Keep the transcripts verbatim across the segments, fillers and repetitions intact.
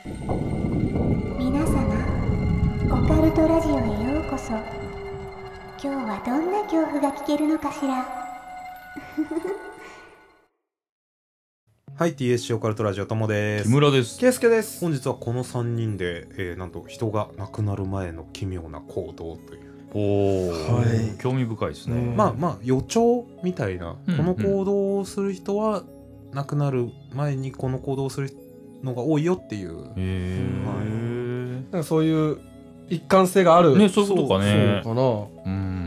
皆様、オカルトラジオへようこそ。今日はどんな恐怖が聞けるのかしら。 はい、ティーエスシー オカルトラジオともです。 木村です。 ケイスケです。 本日はこのさんにんで、えー、なんと人が亡くなる前の奇妙な行動という、 おー、 はい、 興味深いですね。 うんまあまあ予兆みたいな、 うんこの行動をする人は亡くなる前にこの行動をするのが多いよっていう、 へー、 なんかそういう一貫性がある、 ね、そういうことかね。 そうかな。 うん、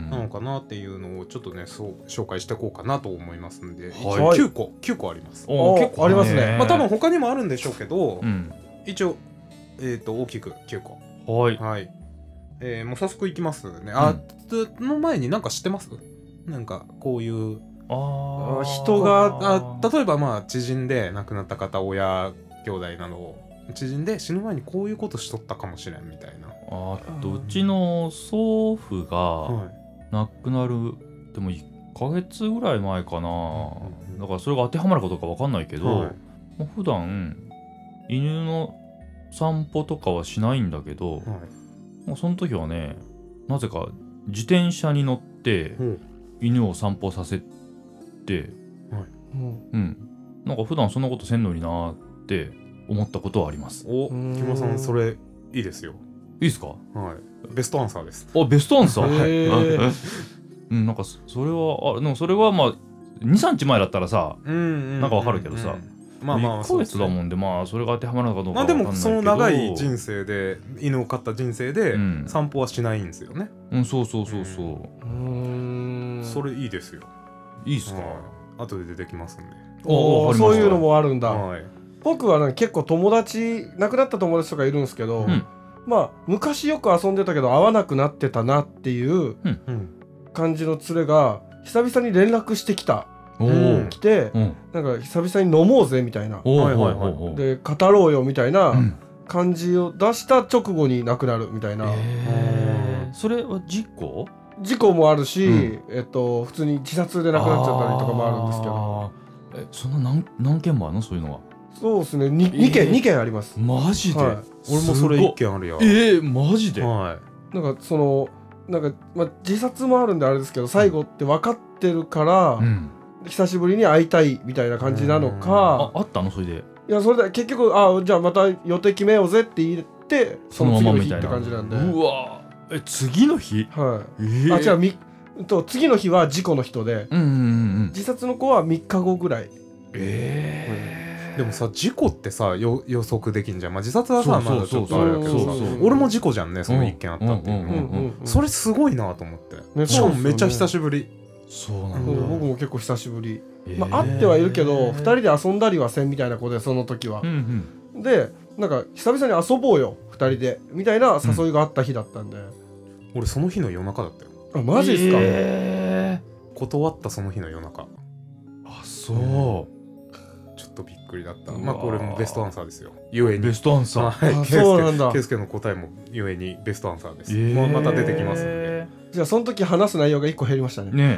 なのかなっていうのをちょっとね、そう紹介していこうかなと思いますんで、 はい一応きゅうこきゅうこあります。 おー、 あ結構ありますねまあ多分他にもあるんでしょうけど、 うん、 一応えっ、と大きくきゅうこ。 はい。 はい。えー、もう早速いきますね。あ、その前になんか知ってます？なんかこういうあー、 あ人があ、例えばまあ知人で亡くなった方、親兄弟など知人で死ぬ前にこういうことしとったかもしれんみたいな。 あとうちの祖父がはい。 亡くなる、でもいっかげつぐらい前かな、 うんうんうんだからそれが当てはまるかどうかわかんないけど、 はいまあ普段犬の散歩とかはしないんだけど、 はい。 もうその時はね、なぜか自転車に乗ってうん犬を散歩させて、 うんうん、なんか普段そんなことせんのになーって思ったことはあります。 お、 うーん木村さんそれいいですよ。 いいですか？ はい。ベストアンサーです。 あ、ベストアンサー。 へーうん、なんかそそれはあ、でもそれはまあに、さんにちまえだったらさ、 うんうんなんかわかるけどさ、 まあまあいっかげつだもんで、まあそれが当てはまるのかどうかまあでわかんないけど、 もその長い人生で犬を飼った人生でうん散歩はしないんですよね。 うん、そうそうそうそう、 うーんそれいいですよ。 いいっすか？ はい。後で出てきますんで。 おーわかりましたそういうのもあるんだ。 はい。 僕はね結構友達亡くなった友達とかいるんですけど、 うんまあ昔よく遊んでたけど会わなくなってたなっていううん。 感じの連れが久々に連絡してきたおうんー、 来て、 うん、 なんか久々に飲もうぜみたいなおー、 はいはいはいおーおーで語ろうよみたいなうん感じを出した直後に亡くなるみたいな、 えー、それは事故？ 事故もあるし、 うんえっと普通に自殺で亡くなっちゃったりとかもあるんですけど、 あーえ、そんな何何件もあるの、そういうのは？ そうですね に, えーに件に件あります。 マジで？ はい俺もそれ一件あるよ。 えー、マジで？ はなんかそのなんか、まあ、自殺もあるんであれですけど最後って分かってるから、 うん、 久しぶりに会いたいみたいな感じなのあか、 あったのそれで？ いやそれで結局あじゃあまた予定決めようぜって言ってその次の日って感じなんで、 うわー、え、次の日？ はいえー、 あ違うみと次の日は事故の人でうんうんうん、 自殺の子はみっかごぐらい。 えーい。でもさ、事故ってさよ予測できんじゃん。まあ自殺はさそうまだちょっとそうそうあれだけどさそうそうそう、 俺も事故じゃんね、その一件あったっていうのは。 うんうんうんうんそれすごいなと思って。 ねしかもそうですよねめっちゃ久しぶり。 そうなだ。 うんん僕も結構久しぶり、 えーまあ、会ってはいるけどふたりで遊んだりはせんみたいな子でその時はう、んうん、 でなんか久々に遊ぼうよふたりでみたいな誘いがあった日だったんで、 俺その日の夜中だったよ。 あマジですか、 え断ったその日の夜中。 ー、あ、そちょっとびっくりだった。 うわーまあこれもベストアンサーですよ。ゆえう、 にベ。ストアンサー。 はい。 あケイスケそうなんだケイスケの答えもゆえにベストアンサーです。 えーもうまた出てきますんで。 じゃあその時話す内容がいっこ減りましたね。 ね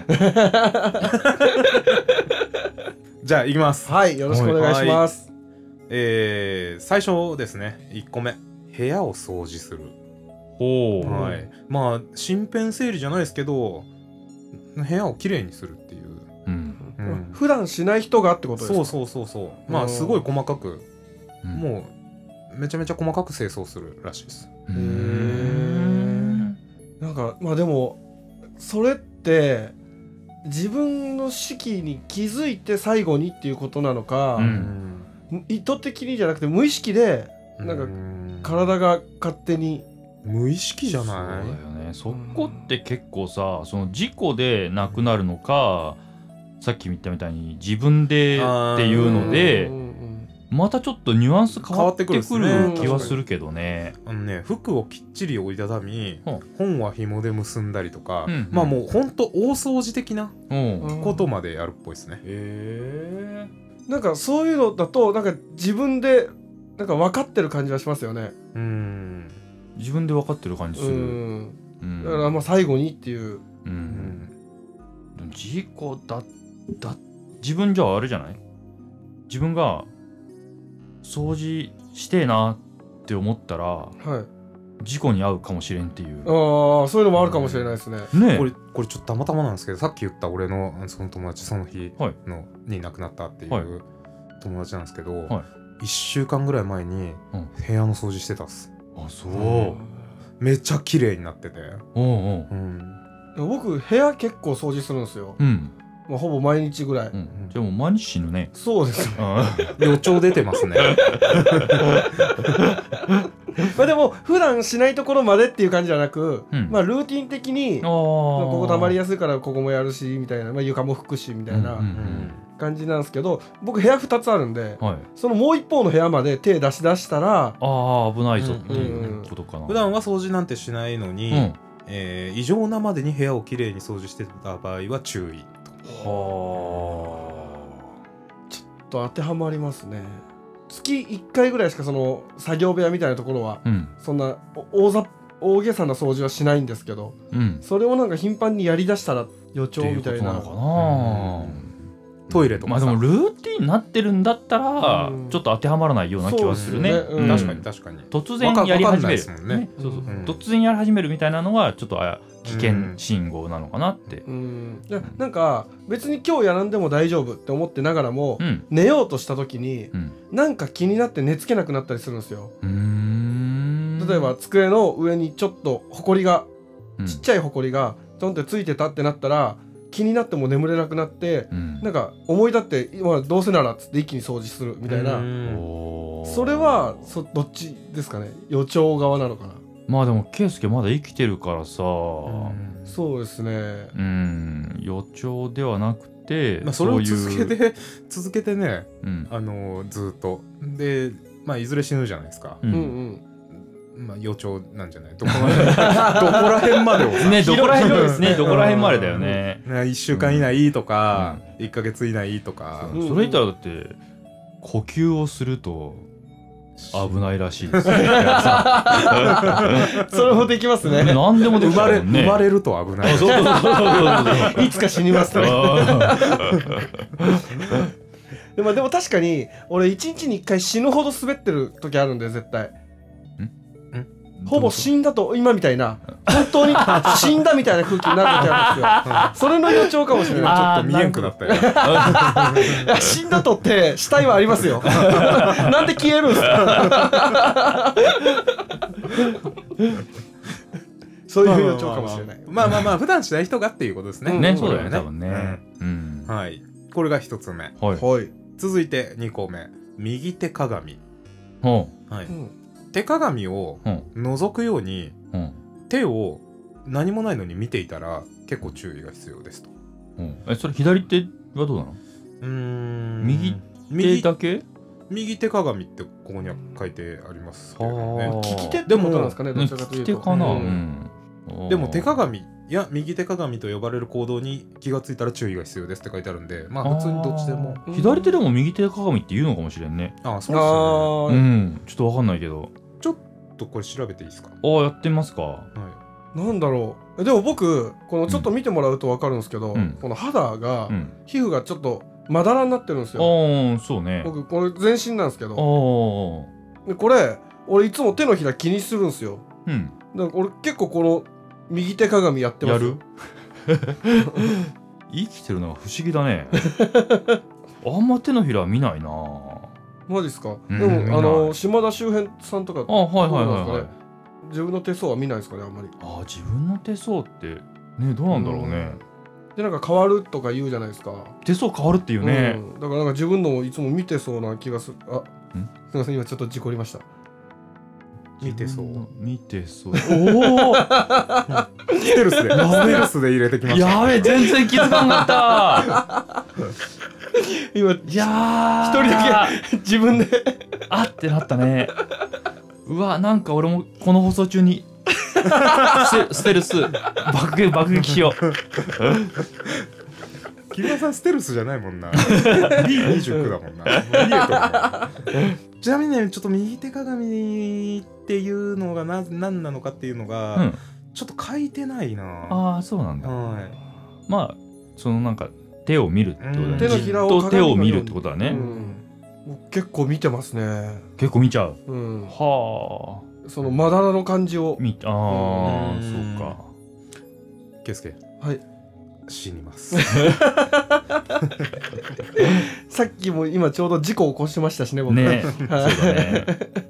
じゃあ行きます。 はいよろしくお願いします。 えー、最初ですね。いっこめ。部屋を掃除する。 ほう、 はい。まあ身辺整理じゃないですけど、部屋をきれいにするっていう。 うんうん普段しない人がってことですか。 そうそうそうそう。まあすごい細かく、 うん、 もうめちゃめちゃ細かく清掃するらしいです。 うーん、 なんかまあでもそれって自分の死期に気づいて最後にっていうことなのか、 うん意図的にじゃなくて無意識でなんかうん体が勝手に、 無意識じゃそうだない？ よね。そこって結構さ、その事故で亡くなるのか、さっき言ったみたいに自分でっていうのでうんうんまたちょっとニュアンス変わってくる変わってくるっすね気はするけどね。 あのね、服をきっちり折りたたみ、 うん本は紐で結んだりとか、 うんうんまあもうほんと大掃除的なうん、 うんことまでやるっぽいですね。 へなんかそういうのだとなんか自分でなんか分かってる感じはしますよね。 うーん。 ー、自分で分かってる感じうする。 んうんだからまあ最後にっていう、 ううんん。 でも事故だだ自分じゃあれじゃない、自分が掃除してえなっって思ったらはい事故に遭うかもしれんっていうああそういうのもあるかもしれないですねねこれこれちょっとたまたまなんですけど、さっき言った俺のその友達その日の、に亡くなったっていはいう友達なんですけど、 はいいっしゅうかんぐらい前にうん部屋の掃除してたっす。 あそうめっちゃ綺麗になってて、 おうおううん、 僕部屋結構掃除するんですよ、 うんまあ、ほぼ毎日ぐらい、 うんじゃあもう毎日死ぬねそうですあ予兆出てますね。 まあでも普段しないところまでっていう感じじゃなく、 うんまあルーティン的にあここ溜まりややすいからここもやるしみたいな、まあ、床も拭くしみたいなうんうん感じなんですけど、僕部屋ふたつあるんではいそのもう一方の部屋まで手出し出したらああ危ないぞっていうことかな普段は掃除なんてしないのに、 うんえー異常なまでに部屋をきれいに掃除してた場合は注意と。 はちょっと当てはまりますね。月いっかいぐらいしかその作業部屋みたいなところはあうんそんなお大ざ大げさな掃除はしないんですけど、 うんそれをなんか頻繁にやりだしたら予兆みたいな。 っていうことなのかなトイレとかさ、 まあでもルーティンになってるんだったらうんちょっと当てはまらないような気はするねそうですねうん確かに確かに。 突然やりわかんない始めるですもんねそうそううん突然やり始めるみたいなのはちょっとあ危険信号なのかなってうん、でなんか別に今日やらんでも大丈夫って思ってながらも、 うん寝ようとした時にうんなんか気になって寝つけなくなったりするんですよ。 うーん例えば机の上にちょっとホコリがうんちっちゃいホコリがちょんってついてたってなったら気になっても眠れなくなってうんなんか思い立って今どうせならっつって一気に掃除するみたいな、 おーそれはそどっちですかね、予兆側なのかな。 まあでも圭介まだ生きてるからさうんそうですね。 うん予兆ではなくてまあ、それをういう続けて続けてね、 うんあのーずーっとで、まあ、いずれ死ぬじゃないですか、 ううんんまあ、予兆なんじゃないどこら辺どこら辺までをさねどこら辺広いねどこら辺までだよねねいっしゅうかん以内とか、いっかげつ以内とか、 うんそれ言ったらだって呼吸をすると危ないらしいですよそれもできますね。 何でもで生まれきたもんね生まれると危ない。 あそうそうそうそうそういつか死にますとね。 あでもでも確かに俺いちにちにいっかい死ぬほど滑ってる時あるんで絶対ーほぼ死んだと今みたいな本当に死んだみたいな空気になる時あるんですよ。それの予兆かもしれない。 ちょっと見えんくなったよ。 いや死んだとって死体はありますよ。なんで消えるんですか。そういう予兆かもしれない。 まあまあまあ普段しない人がっていうことですね。 ねうんそうだよね多分ねうんうんはい。これが一つ目。 はいはい。 続いてにこめ。右手鏡。 ほはい。 うん手鏡をううん覗くようにうん手を何もないのに見ていたら結構注意が必要ですと。 うんえそれ左手はどうなのうーん右手右だけ右手鏡ってここには書いてありますけれどもね。 はあ利き手ってことなんですかね。どちらかというと。 利き手かなううんんでも手鏡や右手鏡と呼ばれる行動に気がついたら注意が必要ですって書いてあるんで、まあ普通にどっちでも。 あー左手でも右手鏡って言うのかもしれんねああ、そうですね。 あうーんちょっとわかんないけどちょっとこれ調べていいですか。 ああやってみますかはなんだろう。でも僕このちょっと見てもらうと分かるんですけど、 うんこの肌が、 うん皮膚がちょっとまだらになってるんですよ。 ああそうね僕これ全身なんですけあど、 あでこれ俺いつも手のひら気にするんですよ。 うんだから俺結構この右手鏡やってますよ。 生きてるのが不思議だねあんま手のひら見ないなマジっすか。 うんでもあ見なのい島田秀平さんとかあはいはいはいどうなんですかねはい自分の手相は見ないですかねあんまり。 あ自分の手相ってねどうなんだろうねでなんか変わるとか言うじゃないですか。 手相変わるっていうねうんだからなんか自分のもいつも見てそうな気がする。あ、すみません今ちょっと事故りました。 見てそう自分の見てそうおおステルスで、ステルスで入れてきました。 やべえ全然気づかなかった今いやー一人だけ自分であってなったねうわなんか俺もこの放送中にステステルス爆撃爆撃しよう木村さんステルスじゃないもんな。ビーにじゅうきゅう だもんな。見えとるもんちなみにね、ちょっと右手鏡っていうのがな何なのかっていうのが、 うんちょっと書いてないな。 ああそうなんだはい。 まあそのなんか手を見るってことだねうん手のひらをじっと手を見る鏡のようにってことだね、 うん僕結構見てますね。 結構見ちゃう。 うん、 はあ。 そのまだらの感じを。 見ああ、 うんそうか。 ケイスケはい。 死にますさっきも今ちょうど事故を起こしてましたしね僕。 ね、そうだね。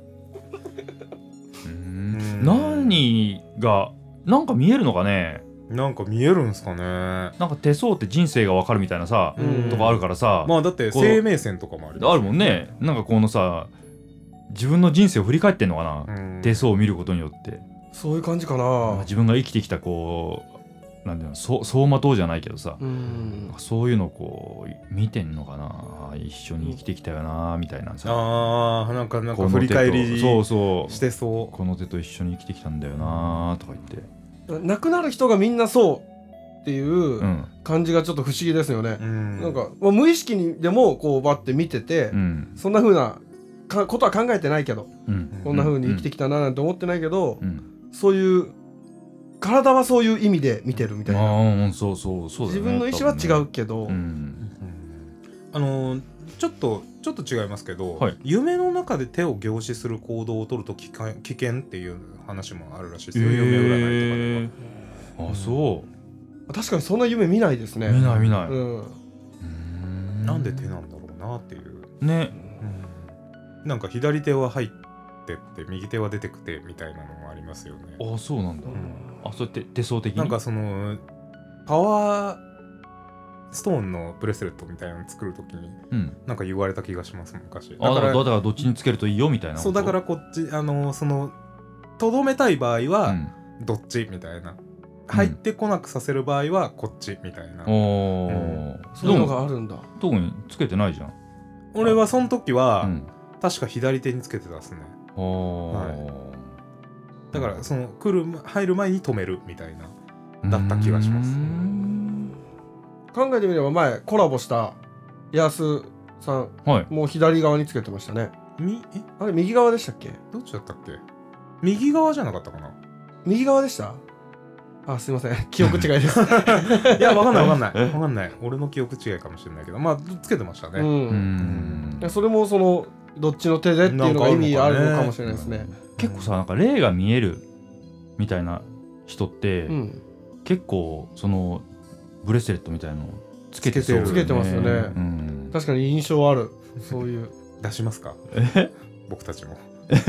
うーん、何がなんか見えるのかね。 なんか見えるんすかね。 なんか手相って人生がわかるみたいなさ、 うんとかあるからさ、 まあだって生命線とかもあるあるもんね。なんかこのさ、自分の人生を振り返ってんのかな、 うん手相を見ることによって。 そういう感じかまあな。 自分が生きてきたこうなんていうの、そ走馬灯じゃないけどさ、 うん。 そういうのをこう見てんのかな。一緒に生きてきたよなみたいなさ。 あーなんかなんかこの手と振り返りそうそうしてそこの手と一緒に生きてきたんだよなとか言って。 亡くなる人がみんなそうっていううん感じがちょっと不思議ですよねう、。うん、 なんか、まあ、無意識にでもこうバッて見てて、 うんそんな風なかことは考えてないけど、 うんこんな風に生きてきたななんて思ってないけど、 うんそういう体はそういう意味で見てるみたいな、 ああうんそうそうそうだよね。 自分の意思は違うけど、 多分ね。うんあのーちょっとちょっと違いますけど、 はい夢の中で手を凝視する行動を取ると危険危険っていう話もあるらしいですよ、夢占いとかでは。 あそう確かにそんな夢見ないですね。 見ない見ない。 うん、 うーなんで手なんだろうなっていう、 ね。 うん、なんか左手は入ってって右手は出てくてみたいなのもありますよね。 あそうなんだ。 うんあそうやって手相的に。 なんかそのパワーストーンのブレスレットみたいなの作るときにうん。 なんか言われた気がします昔。 あだからだからどっちにつけるといいよみたいなこと。 そうだからこっちあのそのとどめたい場合はうんどっちみたいな、入ってこなくさせる場合はこっちみたいな、 おうーそういうのでもがあるんだ。 特につけてないじゃん。 俺はその時は、 うん。 確か左手につけてたっすね。 おーだからその来る入る前に止めるみたいなだった気がします。 うーん考えてみれば前コラボしたヤスさんはい。 もう左側につけてましたね。 みえあれ右側でしたっけ？ どっちだったっけ？右側じゃなかったかな。 右側でした？あ、すいません、記憶違いです。 いやわかんないわかんないわかんない。俺の記憶違いかもしれないけど、まあつけてましたね。 う。 うんんそれもそのどっちの手でっていうのが意味あるのかもしれないですね。 結構さなんか霊が見えるみたいな人って、 うん。 結構そのブレスレットみたいのつけてそうだよね。 つけてますよねうん、 確かに印象ある。そういう。 出しますか？僕たちも。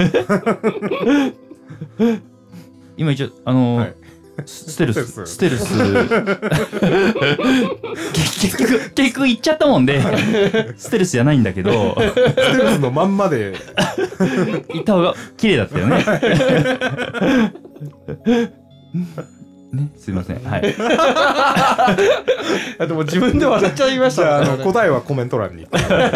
今一応あのーはいスステルススステルス結局結局言っちゃったもんでステルスじゃないんだけどステルスのまんまで言った方が綺麗だったよね。ねすいませんはい。 あでも自分で笑っちゃいましじゃああたね。 の答えはコメント欄に。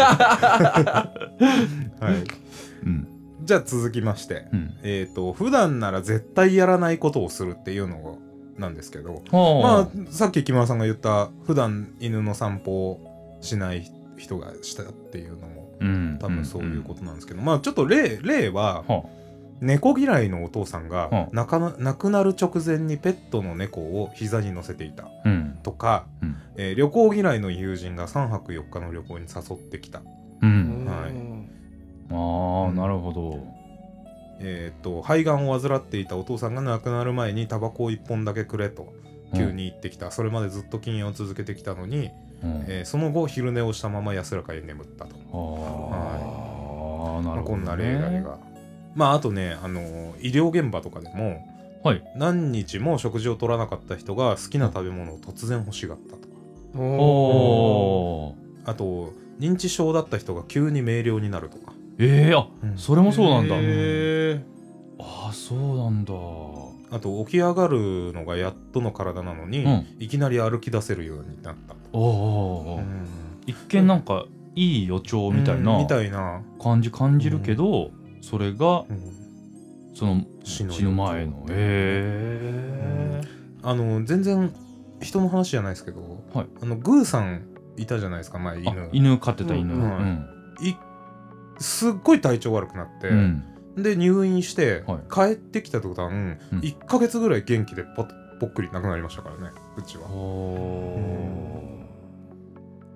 はい。 うんじゃあ続きまして、 うんえっ、と普段なら絶対やらないことをするっていうのなんですけど、 はまあさっき木村さんが言った普段犬の散歩をしない人がしたっていうのもうん多分そういうことなんですけど、まあちょっと例例はは猫嫌いのお父さんがは亡かな亡くなる直前にペットの猫を膝に乗せていたうんとか、 うんえー旅行嫌いの友人がさんぱくよっかの旅行に誘ってきた、 うんはいああなるほど。 えー、と肺がんを患っていたお父さんが亡くなる前にタバコをいっぽんだけくれと急に言ってきた、それまでずっと禁煙を続けてきたのに、 うんえーその後昼寝をしたまま安らかに眠ったと、 ああなるほど、ね。 まあこんな例外がまああとね、あのー医療現場とかでもはい。 何日も食事を取らなかった人が好きな食べ物を突然欲しがったとか、 おおお。 お。 あと認知症だった人が急に明瞭になるとか、 ええー、あ、 うんそれもそうなんだ。 へああそうなんだ。 あと起き上がるのがやっとの体なのに、 うんいきなり歩き出せるようになったと、 おーおーおー、 うん一見なんかいい予兆みたいうんなみたいな、 感じ感じるけど、それがうんその死の死ぬ前の。へえ。 あの全然人の話じゃないですけど、 はいあのグーさんいたじゃないですか前あ犬犬飼ってた犬。 ううんんいすっごい体調悪くなって、 うんで入院して、 は帰ってきた途端、 うんいっかげつぐらい元気でぽぽっくりなくなりましたからねうちは。 お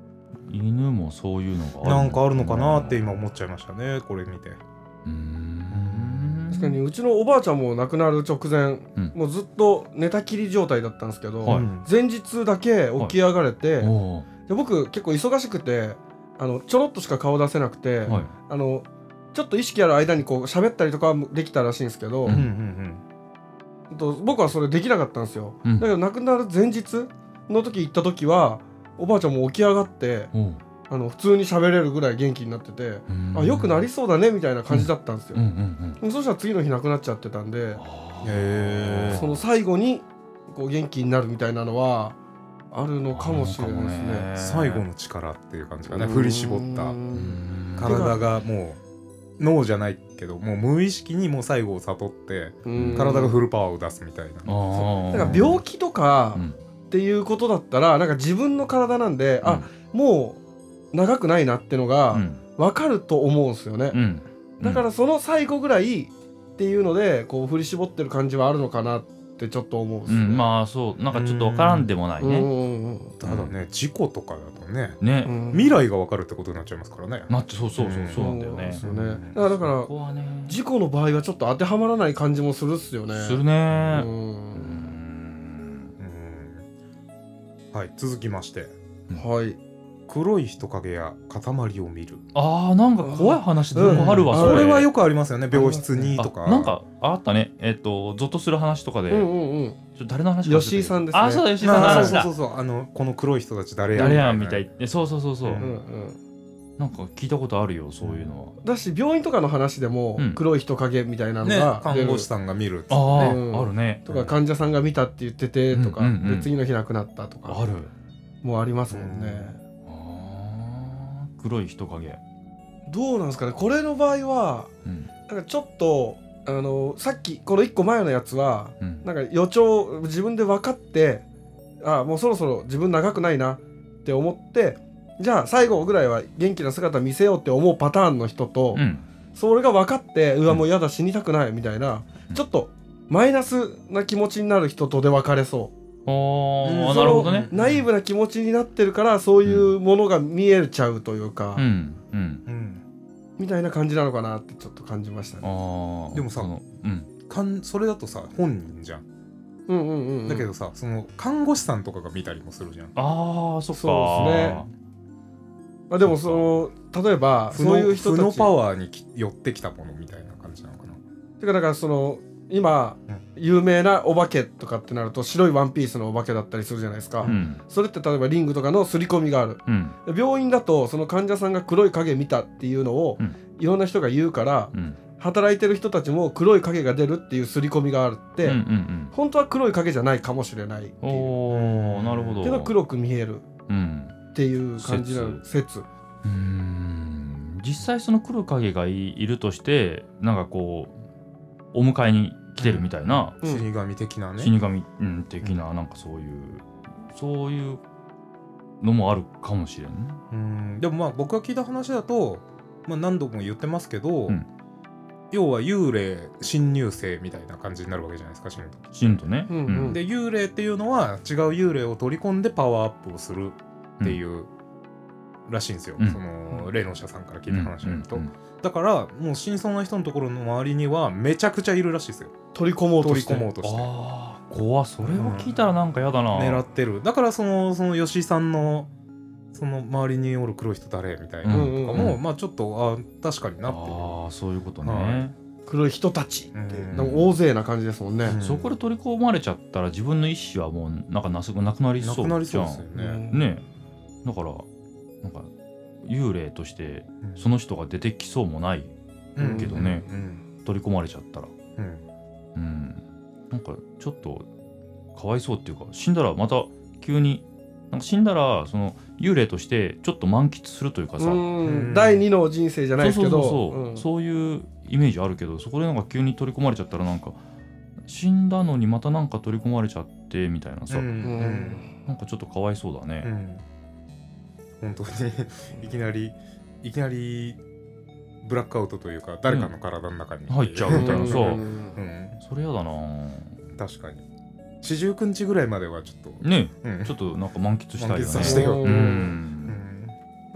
犬もそういうのがあるなんかあるのかなって今思っちゃいましたね、これ見て。 うーん確かにうちのおばあちゃんも亡くなる直前、 うんもうずっと寝たきり状態だったんですけど、 はいうん前日だけ起き上がれて、 おで僕結構忙しくてあのちょろっとしか顔出せなくて、 ーはいあのちょっと意識ある間にこう喋ったりとかはできたらしいんですけど、 ううんんと僕はそれできなかったんですよ、 うんだけど亡くなる前日の時行った時はおばあちゃんも起き上がっておうあの普通に喋れるぐらい元気になってて、 うーんあよくなりそうだねみたいな感じだったんですよ、 うんうんうんそしたら次の日亡くなっちゃってたんで、 あうん。へその最後にこう元気になるみたいなのはあるのかもしれないですね。 え。最後の力っていう感じかね。 うん振り絞ったうーん体がもう脳じゃないけど、もう無意識にもう最後を悟ってうん体がフルパワーを出すみたいな。 あーだから病気とかうんっていうことだったらなんか自分の体なんで、あもう長くないなってのがうん分かると思うんですよね、 うんだからその最後ぐらいっていうのでこう振り絞ってる感じはあるのかなってちょっと思うんですよね、 うんまあそうなんかちょっとわからんでもないねうんうんうんただね、事故とかだとね、 ねうん未来が分かるってことになっちゃいますからね。 なってそうそうそうそうなんだよねそうですよねだからだからここはね事故の場合はちょっと当てはまらない感じもするっすよね。 するうねんうんうんはい、続きまして、 はい。 黒い人影や塊を見る。 あーなんか怖い話でもあるわうんそれそれはよくありますよね、病室にとか。 あなんかあったねえっとゾッとする話とかでうんうんうん。 ちょ誰の話か忘れたけど吉井さんですねあそうだ吉井さんのあー話だそうそうそう、あのこの黒い人たち誰や誰やんみたいでそうそうそうそうううんうん。 なんか聞いたことあるよそういうのはだし病院とかの話でもうん黒い人影みたいなのね、 が出る看護師さんが見るっつってああうんあるねとか患者さんが見たって言っててとか、 うんうんうんで次の日亡くなったとかあるもうありますもんね。 あー黒い人影どうなんですかねこれの場合はうんなんかちょっとあのさっきこのいっこまえのやつはうんなんか予兆自分で分かってあもうそろそろ自分長くないなって思ってじゃあ最後ぐらいは元気な姿見せようって思うパターンの人と、 うんそれが分かってうわもうやだ死にたくないみたいな、 うんちょっとマイナスな気持ちになる人とで分かれそうあうんあなるほどねそのナイーブな気持ちになってるからそういうものが見えちゃうというか、 うんうんうん、 みたいな感じなのかなってちょっと感じましたね。 ああでもさそのうんかんそれだとさ本人じゃん、 うんうんうんうん、 だけどさその看護師さんとかが見たりもするじゃん。 ああそっかそうですねまあ、でもその例えば負そういうの負の人たちパワーにき寄ってきたものみたいな感じなのかな。 てかだからその今、 うん有名なお化けとかってなると白いワンピースのお化けだったりするじゃないですか、 うんそれって例えばリングとかの刷り込みがあるうん病院だとその患者さんが黒い影見たっていうのを、 うんいろんな人が言うからうん働いてる人たちも黒い影が出るっていう刷り込みがあるって、 うんうん本当は黒い影じゃないかもしれないってうんいうおおなるほどけど黒く見えるうんっていう感じなの説うーん実際その黒い影がいいるとしてなんかこうお迎えに来てるみたいな、 うん死神的なね。 死神、うん、的ななんかそういうそういうのもあるかもしれんねうんでもまあ僕が聞いた話だと、まあ、何度も言ってますけど、 うん要は幽霊侵入生みたいな感じになるわけじゃないですか死ぬと。 死ぬとね、 うんうんで幽霊っていうのは違う幽霊を取り込んでパワーアップをするっていうらしいんですよ、 うんその霊能者さんから聞いた話によると、 うんうんだからもう真相な人のところの周りにはめちゃくちゃいるらしいですよ、 取り込もうと取りして込もうとしてああ怖それを聞いたらなんかやだな、 狙ってる。だからそのその吉井さんのその周りにおる黒い人誰みたいなのとかも、 うんうんうんまあちょっとあ確かになっていう。 ああそういうことね、 は黒い人たちって、 うんなんか大勢な感じですもんね、 うんそこで取り込まれちゃったら自分の意思はもうなんかなすなくなりそうじゃんなくなりそうですよね。 うんねえだからなんか幽霊としてその人が出てきそうもないうんけどねうん取り込まれちゃったらうんうんなんかちょっとかわいそうっていうか死んだらまた急になんか死んだらその幽霊としてちょっと満喫するというかさ、 うんだいにの人生じゃないですけどそうそうそうそう、 うんそういうイメージあるけどそこでなんか急に取り込まれちゃったらなんか死んだのにまたなんか取り込まれちゃってみたいなさ、 うんうんなんかちょっとかわいそうだね、 うん本当にいきなりいきなりブラックアウトというか誰かの体の中に入っちゃうみたいなさうんうんそれやだな確かに四十九日ぐらいまではちょっとねうんちょっとなんか満喫したいよね満喫させてよううんうんん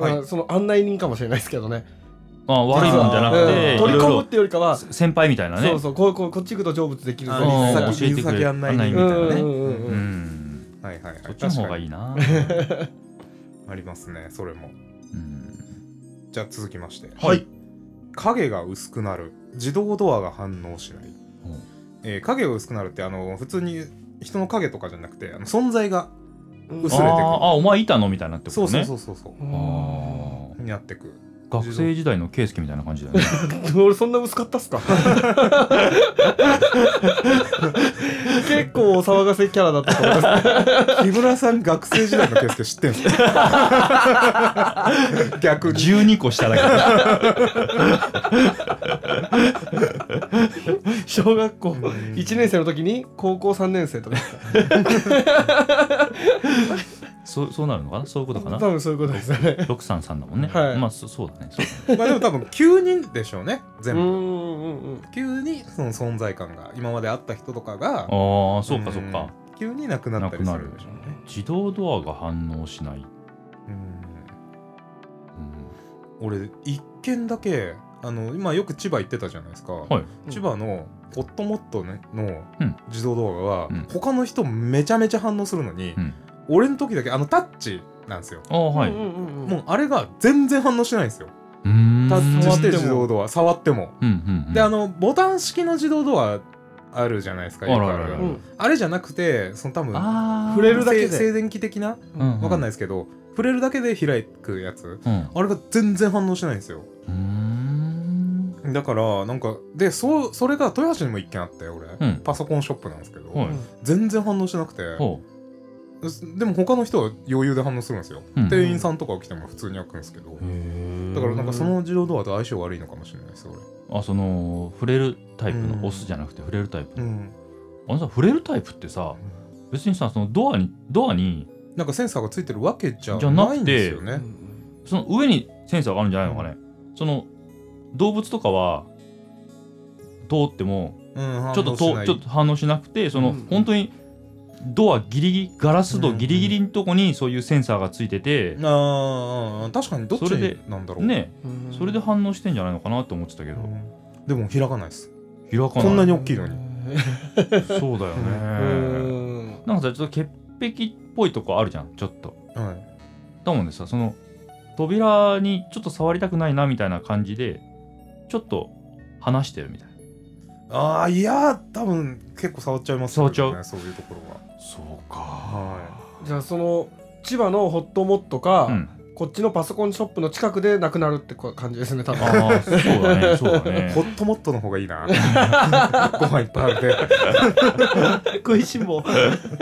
はいまあ、その案内人かもしれないですけどね。 まあ悪いもんじゃなくて、 うん取り込むっいろいろていうよりかは、 先輩みたいなね。 そうそう、こうこうこっち行くと成仏できるぞあうんみたいな。 水先教えてくれる案内人みたいなねうんうんうんううん。 ん。 はいはいはいそっちの方がいいな。 ありますねそれも。 うん。 じゃあ続きまして、 はい。 影が薄くなる、自動ドアが反応しない、えー影が薄くなるってあの普通に人の影とかじゃなくてあの存在がうん薄れてくる。 あーあ、お前いたのみたいなってことね。 そうそうそうそうそうあーになってく。 学生時代の圭介みたいな感じだよね。 俺そんな薄かったっすか結構お騒がせキャラだったと思います。 木村さん学生時代のケース知ってんすか？逆にじゅうにこ下だけ小学校いちねん生の時に高校さんねん生とかそうそうなるのかな、そういうことかな。 多分そういうことですよね。 ろくさんさんだもんね。 はいまあそそうだね。そうだね。 まあでも多分急にでしょうね全部。 うんうんうん急にその存在感が今まであった人とかがああ、そうかそうか。 ん急になくなったりするでしょうね。 自動ドアが反応しない。 うんうん俺一軒だけあの今よく千葉行ってたじゃないですか、 はい。 千葉のホットモット、ね、のうん自動ドアは、 うん他の人めちゃめちゃ反応するのに、 うん俺の時だけあのタッチなんですよ。 ああ、 うん。 はい。 うんうんうんうんもうあれが全然反応しないんですよ。 うーん。 タッチして触っても自動ドア触っても。 うんうんうん。 であのボタン式の自動ドアあるじゃないですか。 あらららよくあるうんあれじゃなくてその多分あー触れるだけで静静電気的なうんわかんないですけど、触れるだけで開くやつうん。 あれが全然反応しないんですよ。 うーん。 だからなんかでそうそれが豊橋にも一軒あって俺、 うんパソコンショップなんですけど、 はい全然反応しなくてほでも他の人は余裕で反応するんですよ、 うん店員さんとか来ても普通に開くんですけど、 う。へえ。 だからなんかその自動ドアと相性悪いのかもしれないです俺。 あ、その触れるタイプうんの押すじゃなくて触れるタイプ。 うんあのさ、触れるタイプってさ、別にさ、そのドアにドアになんかセンサーがついてるわけじゃじゃなくてないんですよね。 その上にセンサーがあるんじゃないのかね。その動物とかは通ってもうんちょっととちょっと反応しなくて、その、 うん本当にドアギリギリガラス戸ギリギリのとこにそういうセンサーがついてて、 ああ確かにどっちそれでなんだろうね、 うんそれで反応してんじゃないのかなって思ってたけど、 うんでも開かないです。 開かない。 こんなに大きいのに。 そうだようね。 んなんかさ、ちょっと潔癖っぽいとこあるじゃん、ちょっと。 はいだもんでさ、その扉にちょっと触りたくないなみたいな感じでちょっと離してるみたいな。 ああいや多分結構触っちゃいますよね。 触っちゃうそういうところは。 そうか。 はじゃあその千葉のホットモットか、 うん。 こっちのパソコンショップの近くでなくなるって感じですね多分。 ああ、そうだね、そうだねい。ホットモットの方がいいな。ご飯いっぱいあるで。 食いしん坊。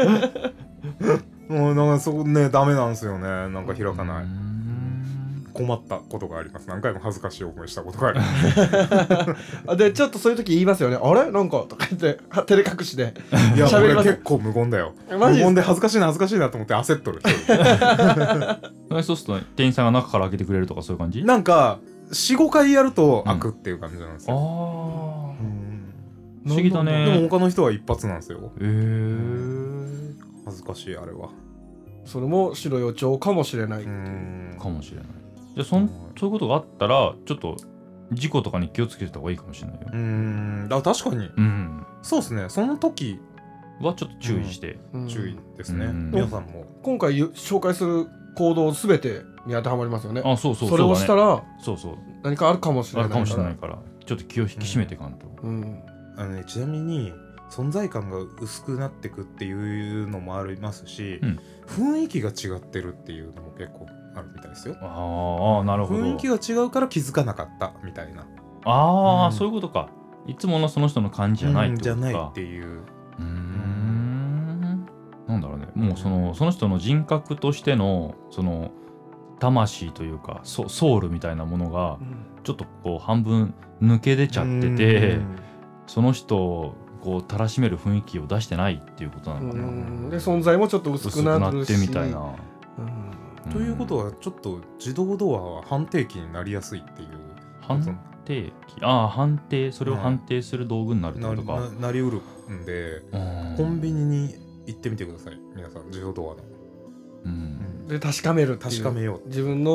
もうなんかそこねダメなんですよね。なんか開かない。 うーん困ったことがあります。何回も恥ずかしい思いしたことがある。 あでちょっとそういう時言いますよね。あれなんかとか言っては照れ隠しで。 いや喋ります俺結構無言だよ。 マジですか無言で恥ずかしいな恥ずかしいなと思って焦っとる。 そうすると店員さんが中から開けてくれるとかそういう感じ？ なんかよん、ごかいやると開くっていう感じなんですああ、 よ。 不うん思議だね。 でも他の人は一発なんですよ。 へえ。 恥ずかしいあれは。 それも白予兆かもしれない。 うんかもしれない。じゃあそんそういうことがあったらちょっと事故とかに気をつけてた方がいいかもしれないよ。 うんあ確かにうん。 そうですね。その時はちょっと注意して。 うん注意ですね。 うん皆さんも。 今回紹介する行動すべてに当てはまりますよね。 あ、そうそうそれをしたららそうそう。 何かあるかもしれないあるかもしれないからちょっと気を引き締めていかんと。 うんあのね、ちなみに存在感が薄くなってくっていうのもありますし、 うん雰囲気が違ってるっていうのも結構あるみたいですよ。 ああ、なるほど。 雰囲気が違うから気づかなかったみたいな。 ああ、 うんそういうことか。いつものその人の感じじゃないってことか。 うんじゃないっていう。 うーん。なんだろうね。もうそのその人の人格としてのその魂というかソソウルみたいなものがちょっとこう半分抜け出ちゃってて、 うんその人をこうたらしめる雰囲気を出してないっていうことなのかな。 うんで存在もちょっと薄薄くなっくなるし。 てみたいな。 うんということはちょっと自動ドアは判定器になりやすいっていう判定器、ああ判定、それを判定する道具になるってなことか。 ななりうるんで、 うんコンビニに行ってみてください皆さん。自動ドアの、 うんで確かめるっていう確かめよう。 自分の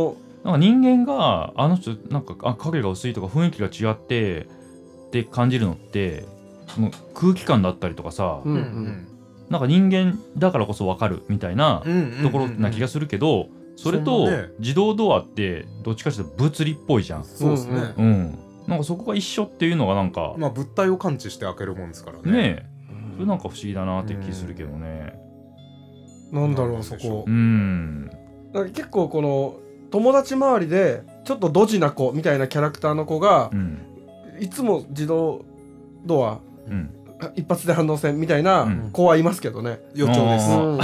なんか人間があの人なんかあ影が薄いとか雰囲気が違ってって感じるのってその空気感だったりとかさ、 うんううんんなんか人間だからこそ分かるみたいなうんところな気がするけど、それそとんなね自動ドアってどっちかというと物理っぽいじゃん。 そうですね、 うん、なんかそこが一緒っていうのがなんか、 まあ物体を感知して開けるもんですからね。 ねえそれなんか不思議だなって気するけどね。 なんだろうなんでしょうそこうんなんか結構この友達周りでちょっとドジな子みたいなキャラクターの子がうんいつも自動ドアうん一発で反応せんみたいなうん子はいますけどね、 予兆です、 あ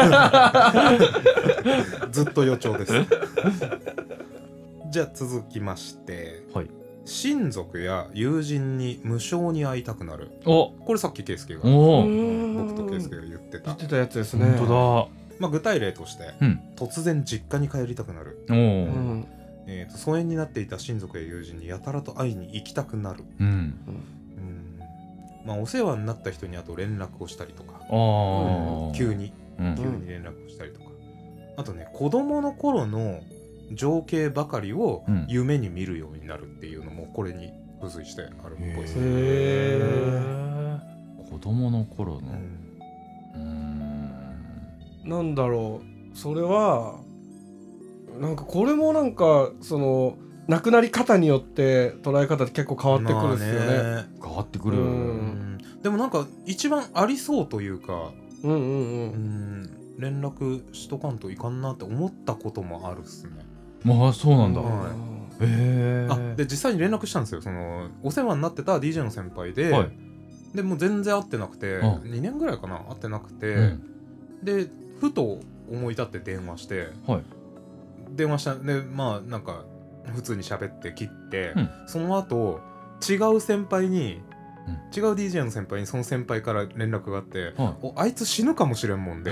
うんずっと予兆ですじゃあ続きまして、 はい、 親族や友人に無償に会いたくなる。 おこれさっきケイスケがおお僕とケイスケが言ってた、 言ってたやつですね。 本当まあ、具体例として、 うん突然実家に帰りたくなる、 だ。おお、 うんえー、と疎遠になっていた親族や友人にやたらと会いに行きたくなる、 うん、 うんまあ、お世話になった人にあと連絡をしたりとか、 ああ、 急にうん急に連絡をしたりとか、あとね子供の頃の情景ばかりをうん夢に見るようになるっていうのもこれに付随してあるっぽいですね。 へ子供の頃の、 うんうーん、 なんだろうそれはなんかこれもなんかその亡くなり方によって捉え方って結構変わってくるんですよね。 まあね変わってくる。 ううんんでもなんか一番ありそうというか、 うんうんう。 うんん連絡しとかんといかんなって思ったこともあるっすね。 まあそうなんだ。 はいへえ。 あで実際に連絡したんですよ。そのお世話になってた ディージェー の先輩で、 はい。 でもう全然会ってなくて、 うんにねんぐらいかな会ってなくて、 うんでふと思い立って電話して、 はい。 電話したでまあなんか普通に喋って切って、 うんその後違う先輩に、 うん違う ディージェー の先輩にその先輩から連絡があって、 はおあいつ死ぬかもしれんもんで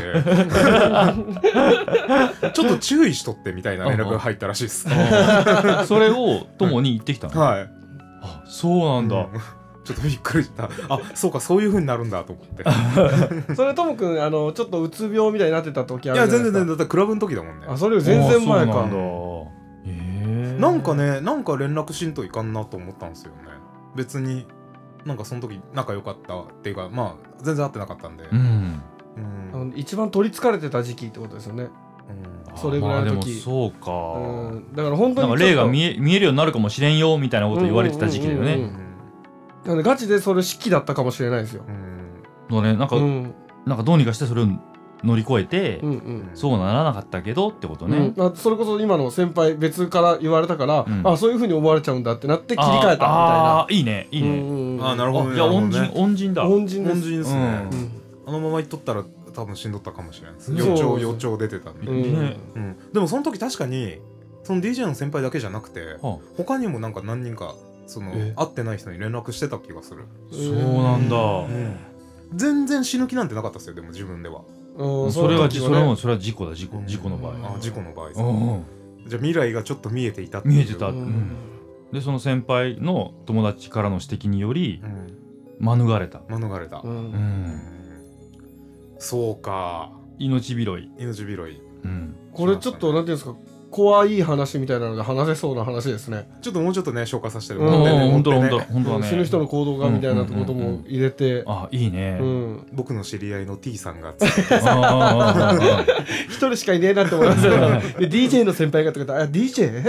ちょっと注意しとってみたいな連絡が入ったらしいです。 あーそれを友に言ってきたの。 はいあ、そうなんだ。 うんちょっとびっくりした。あ、そうかそういう風になるんだと思って。 それともくんあのちょっとうつ病みたいになってた時あいや全然全るじゃないですか。 然だってクラブの時だもんね。 あそれより全然前かあーそうなんだ。へえ。 なんかねなんか連絡しんといかんなと思ったんですよね。別になんかその時仲良かったっていうかまあ全然会ってなかったんで。 うん。 うんあの一番取りつかれてた時期ってことですよね。 うんそれぐらいの時まあでもそうか。 うんだから本当なんかにちょっと霊が見え見えるようになるかもしれんよみたいなこと言われてた時期だよね。 うんうんうんうんなんでガチでそれ式期だったかもしれないですよ。 うんのね、なんか、 うんなんかどうにかしてそれを乗り越えて、 うんうんそうならなかったけどってことね。 うんあそれこそ今の先輩別から言われたから、 うんあそういう風に思われちゃうんだってなって切り替えたみたいな。 あーあーいいねいいね。 うんうんあなるほどね。 いや恩なるほどね人恩人だ。 恩人です。 恩人ですね、 うんうんあのまま言っとったら多分死んどったかもしれないです。 そう予兆予兆出てたんで、 うんねうんでもその時確かにその ディージェー の先輩だけじゃなくては他にもなんか何人かそのえ会ってない人に連絡してた気がする、 あそうなんだ。 うん全然死ぬ気なんてなかったですよ。でも自分ではうんそれは時ねそれはそれは事故だ事故事故の場合。 あ事故の場合ですうんうんじゃあ未来がちょっと見えていたっていう見えてた。 ううんんでその先輩の友達からの指摘によりうん免れた。 免れた、 ううんん。 うんそうか命拾い。 命拾いうん。 これちょっとなんていうんですか怖い話みたいなので話せそうな話ですね。 ちょっともうちょっとね消化させてうんうん持ってね本当だ持ってね本当だ本当だね。 死ぬ人の行動がみたいなことも入れて、 あいいね。 うん僕の知り合いの T さんがあーあーあーあー一人しかいねえなって思いますけどで ディージェー の先輩がってことはあ ディージェ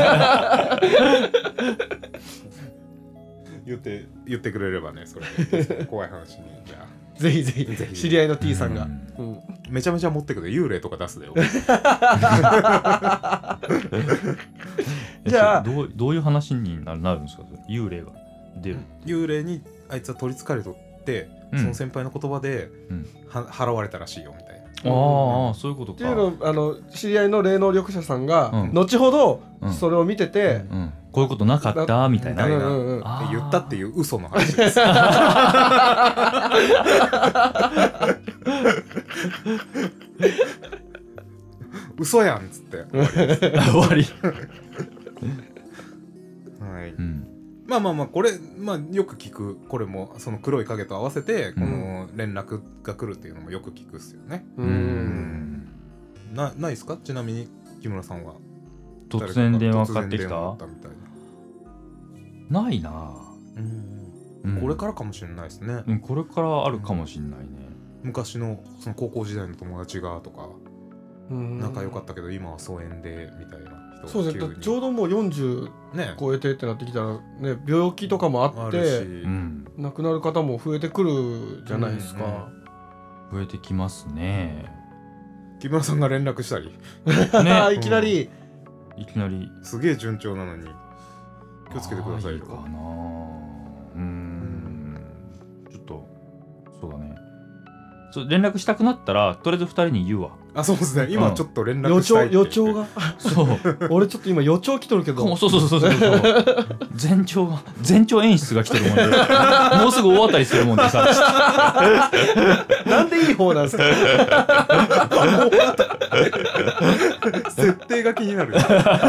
ー言って言ってくれればねそれ怖い話にじゃあぜひぜひぜひ知り合いの T さんが、 うんうんめちゃめちゃ持ってくる幽霊とか出すでよじゃあどうどういう話になるなるんですかそれ幽霊が出る。 幽霊にあいつは取りつかれとって、 うんその先輩の言葉で、 うんは払われたらしいよみたいな。 ああそういうことか。 っていうのをあの知り合いの霊能力者さんが、 うん後ほどうんそれを見てて、 うん、こういうことなかったみたいな。 みたいな、 うんうんうんあーって言ったっていう嘘の話です。嘘やんっつって終わりです。 終わり。 はい、 うんまあまあまあこれ、まあ、よく聞くこれもその黒い影と合わせてこの連絡が来るっていうのもよく聞くっすよね。 ううんんなないですかちなみに木村さんは。 突然電話かかってきた突然電話あったみたいな。 ないな、 うんうん、 これからかもしれないですね、 うん、これからあるかもしんないね、 昔のその高校時代の友達がとかうん仲良かったけど今は疎遠でみたいな人そうですね。だってちょうどもうよんじゅうね超えてってなってきたらね、病気とかもああるってし、 うん、 亡くなる方も増えてくるじゃないですか。 増えてきますね木村さんが連絡したりねいきなり、 いきなりすげえ順調なのに気をつけてくださいよ。 あーいいかなうーんちょっとそうだねそう連絡したくなったらとりあえずふたりに言うわあ、そうですね。今ちょっと連絡予兆したいって言って予兆がそう俺ちょっと今予兆来とるけど、 そうそうそうそうそう前兆が前兆演出が来てるもんでもうすぐ大当たりするもんでさなんでいい方なんですか。 設定が気になる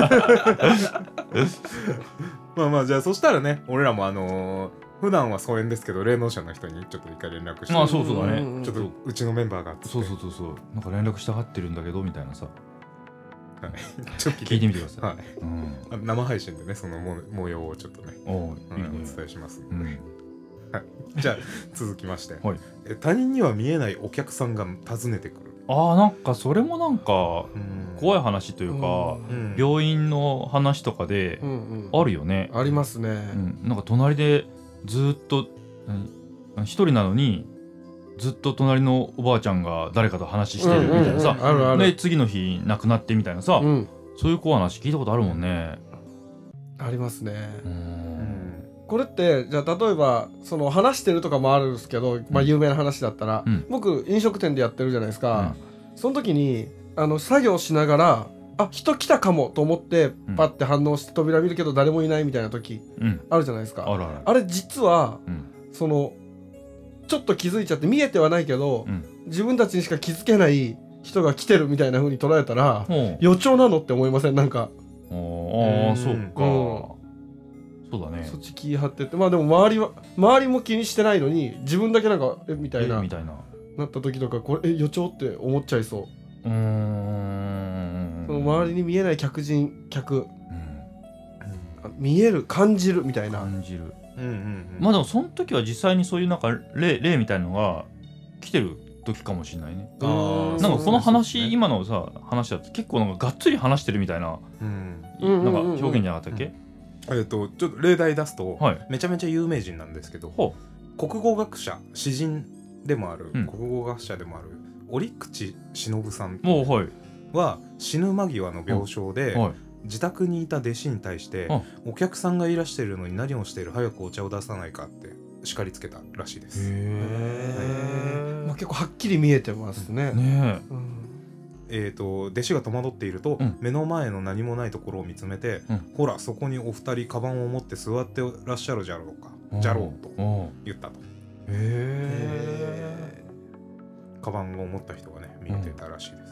まあまあじゃあそしたらね、俺らもあのー普段は疎遠ですけど霊能者の人にちょっと一回連絡して、 まあそうそうだね、 うんうんちょっとうちのメンバーがっつってそうそうそうそうなんか連絡したがってるんだけどみたいなさはいちょっと聞いてみてください、 はい、 うん、 あ生配信でねそのも模様をちょっとね、 おううんいいねお伝えします、 うんじゃあ続きまして、 はいえ他人には見えないお客さんが訪ねてくる、 あーなんかそれもなんかうん怖い話というか、 うん病院の話とかでうんうんあるよね、 ありますね。 うん、なんか隣でずっと何一人なのにずっと隣のおばあちゃんが誰かと話してるみたいなさ、 うんうんうんあるある。 で次の日亡くなってみたいなさ、 うん、 そういう怖い話聞いたことあるもんね。 ありますね。 ううんんこれってじゃあ例えばその話してるとかもあるんですけど、まあ有名な話だったら、 うん僕飲食店でやってるじゃないですか。その時にあの作業しながらあ人来たかもと思ってうんパッて反応して扉見るけど誰もいないみたいな時うんあるじゃないですか。 あるあるあれ実はうんそのちょっと気づいちゃって見えてはないけど、 うん自分たちにしか気づけない人が来てるみたいな風に捉えたらほう予兆なのって思いません？なんかああそうか、 うんそうだねそっち気張ってってまあでも周りは周りも気にしてないのに自分だけなんかえみたいなえみたいななった時とかこれえ予兆って思っちゃいそううーんう。その周りに見えない客人客うんあ見える感じるみたいな。 感じる。 うんうんうんまあでもその時は実際にそういうなんか例例みたいのが来てる時かもしれないね。 あーなんかこの話、 そうですね今のさ話だと結構なんかがっつり話してるみたいな、 うんうんうんうんなんか表現じゃなかったっけ？ えっとちょっと例題出すと、 はい。 めちゃめちゃ有名人なんですけど、 ほ国語学者詩人でもある、 うん国語学者でもある折口忍さんう。もうはいは死ぬ間際の病床で、 はい。 自宅にいた弟子に対して、 あお客さんがいらしているのに何をしている、早くお茶を出さないかって叱りつけたらしいです。 へまあ、結構はっきり見えてますね。 え。ねうんえー、と弟子が戸惑っていると、 うん目の前の何もないところを見つめて、 うんほらそこにお二人カバンを持って座ってらっしゃるじゃろうかえ。 じゃろうとおう言ったと。 へえ。 カバンを持った人がね見えてたらしいです。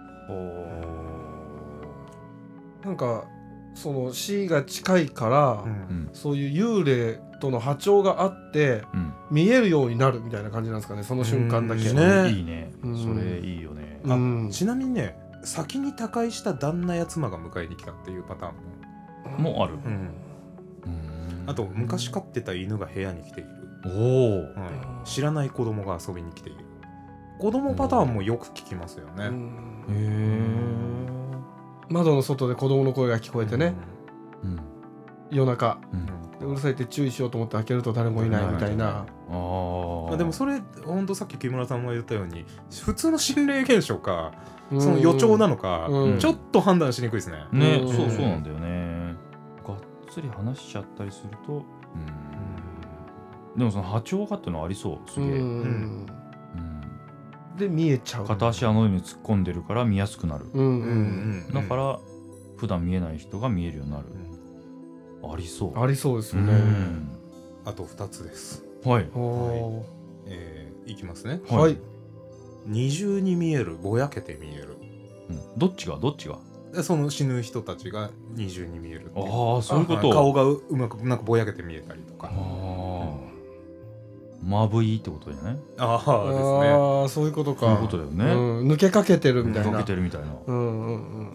なんかその死が近いから、 うんうんそういう幽霊との波長があってうん。 見えるようになるみたいな感じなんですかね、その瞬間だけ。 うんねいいね。 うんそれいいよね。 あうんちなみにね、先に他界した旦那や妻が迎えに来たっていうパターンも、 もうある。 うんうんあと昔飼ってた犬が部屋に来ている、 おお。 はい、知らない子供が遊びに来ている子供パターンもよく聞きますよね。 うんへえ。 窓の外で子供の声が聞こえてね、 うん。 夜中うん。 でうるさいって注意しようと思って開けると誰もいないみたいな。 ああ。 まあ、でもそれほんとさっき木村さんも言ったように普通の心霊現象かうんその予兆なのか、 うんちょっと判断しにくいですね。 ね、 うんそうそうなんだよね。がっつり話しちゃったりすると、うん。でもその波長がってのはありそう。すげえ。 うんうんで見えちゃう。 片足あのように突っ込んでるから見やすくなる。 うんううんんうんだから普段見えない人が見えるようになる。ありそう。 ありそうですようね。 んあとふたつです。 はい。 おーえー、いきますね。 はいはい。 二重に見える、ぼやけて見える。 うんどっちがどっちが。 でその死ぬ人たちが二重に見えるっていう。 ああ、そういうこと。 はい顔がううまくなんかぼやけて見えたりとか。 ああ。まぶいってことだよね。 ああですね。 ああそういうことか。 そういうことだよね。 うん抜けかけてるみたいな。 かけてるみたいな。 うんうんうん。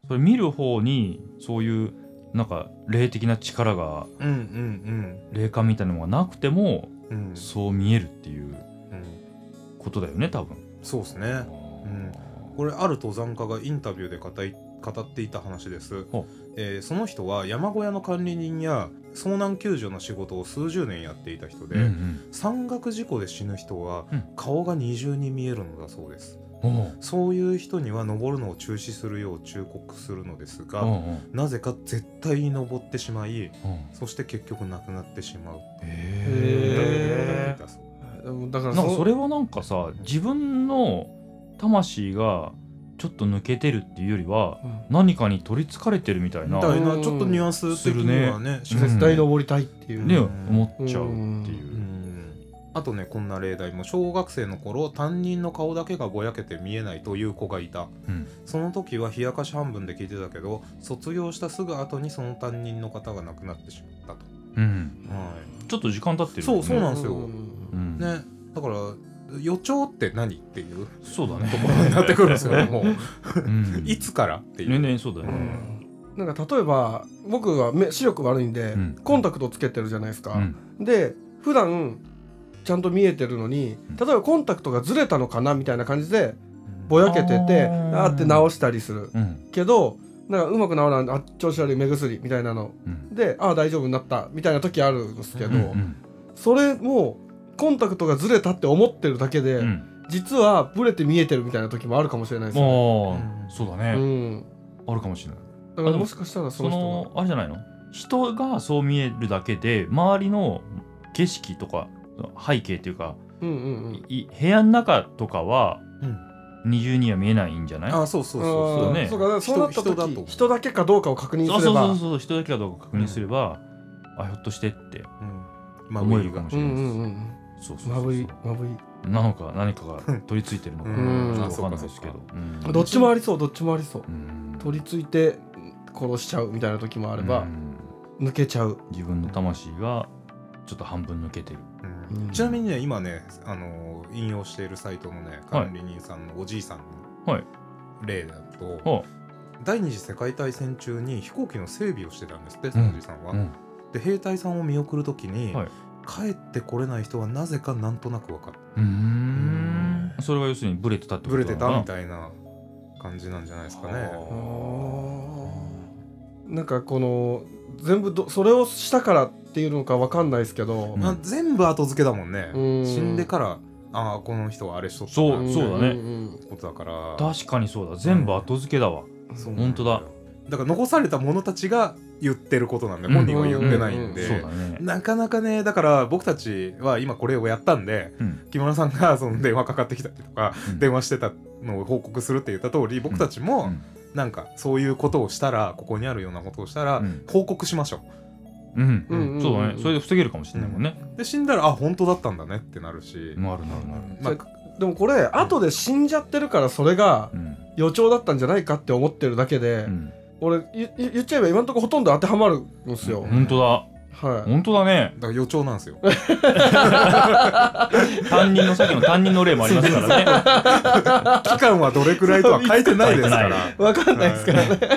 それ見る方にそういうなんか霊的な力が、 うんうん霊感みたいなのがなくても、 うんうんそう見えるっていううんことだよね多分。 そうですね。うんこれある登山家がインタビューで語い語っていた話です、えー、その人は山小屋の管理人や遭難救助の仕事を数十年やっていた人で、 うんうん、 山岳事故で死ぬ人は顔が二重に見えるのだそうです、 うん、 そういう人には登るのを中止するよう忠告するのですが、 うんうん、 なぜか絶対に登ってしまい、 うん、 そして結局亡くなってしまう。 へーだからなんかそれはなんかさ自分の魂がちょっと抜けてるっていうよりは、うん、何かに取りつかれてるみたいなみたいなちょっとニュアンス的にはね、 絶対登りたいっていうね、うん、思っちゃうっていう、うん、 あとねこんな例題も小学生の頃担任の顔だけがぼやけて見えないという子がいた、うん、その時は冷やかし半分で聞いてたけど卒業したすぐ後にその担任の方が亡くなってしまったと、 うんはい、ちょっと時間経ってるよね。 そうそうなんですよ、うんね、だから予兆って何っていうそうだねところになってくるんですよもう、うん、いつからっていう、 ねねそうだよね、 うん、なんか例えば僕は目視力悪いんで、うん、コンタクトつけてるじゃないですか、うん、で普段ちゃんと見えてるのに例えばコンタクトがずれたのかなみたいな感じでぼやけてて、うん、あーって直したりする、うん、けどなんかうまく治らない、あ調子悪い目薬みたいなの、うん、でああ大丈夫になったみたいな時あるんですけど、うんうん、それもコンタクトがずれたって思ってるだけで、うん、実はブレて見えてるみたいな時もあるかもしれないですね。 あ、うん、そうだね、うん、あるかもしれない。 だからもしかしたらその人がそのあれじゃないの、人がそう見えるだけで周りの景色とか背景っていうか、うんうんうん、い部屋の中とかは、うん二重には見えないんじゃない？ あ、そうそうそうそうね。 そうか、そうなった時 人, 人, 人だけかどうかを確認すれば、 そうそうそうそう、人だけかどうか確認すれば、うん、あひょっとしてって思えるかもしれないです。うんうんうん、そうそうそうそう、まぶいまぶいなのか何かが取り付いてるのかわかんないですけど、 うん、どっちもありそうどっちもありそう、うん、取り付いて殺しちゃうみたいな時もあれば、うん、抜けちゃう自分の魂がちょっと半分抜けてる、 うん、ちなみにね今ねあのー、引用しているサイトのね管理人さんのおじいさんの例だと、はい、第二次世界大戦中に飛行機の整備をしてたんですってそのおじいさんは、うん、で兵隊さんを見送るときに、はい、帰ってこれない人はなぜかなんとなく分かる。うーん、 それは要するにブレてたってことブレてたみたいな感じなんじゃないですかね。 なんかこの全部どそれをしたからっていうのか分かんないですけど、 まあ、全部後付けだもんね。ん死んでからああこの人はあれしとったなそうそうだねことだから確かにそうだ全部後付けだわ、うん、本当だ。 だから残された者たちが言ってることなんで、うん、本人は言ってないんで、なかなかねだから僕たちは今これをやったんで、うん、木村さんがその電話かかってきたりとか、うん、電話してたのを報告するって言った通り僕たちも、うん、なんかそういうことをしたらここにあるようなことをしたら、うん、報告しましょう。 うんうんうん、そうだね。それで防げるかもしれないもんね、 うん、で死んだらあ本当だったんだねってなるし、 なるなるなる、 まあ、でもこれ後で死んじゃってるからそれが予兆だったんじゃないかって思ってるだけで、うん、俺言, 言っちゃえば今のところほとんど当てはまるんですよ、 うん、本当だ、はい、本当だね。 だから予兆なんですよ担任のさっきの担任の例もありますからね期間はどれくらいとは書いてないですから分かんないですからね、はい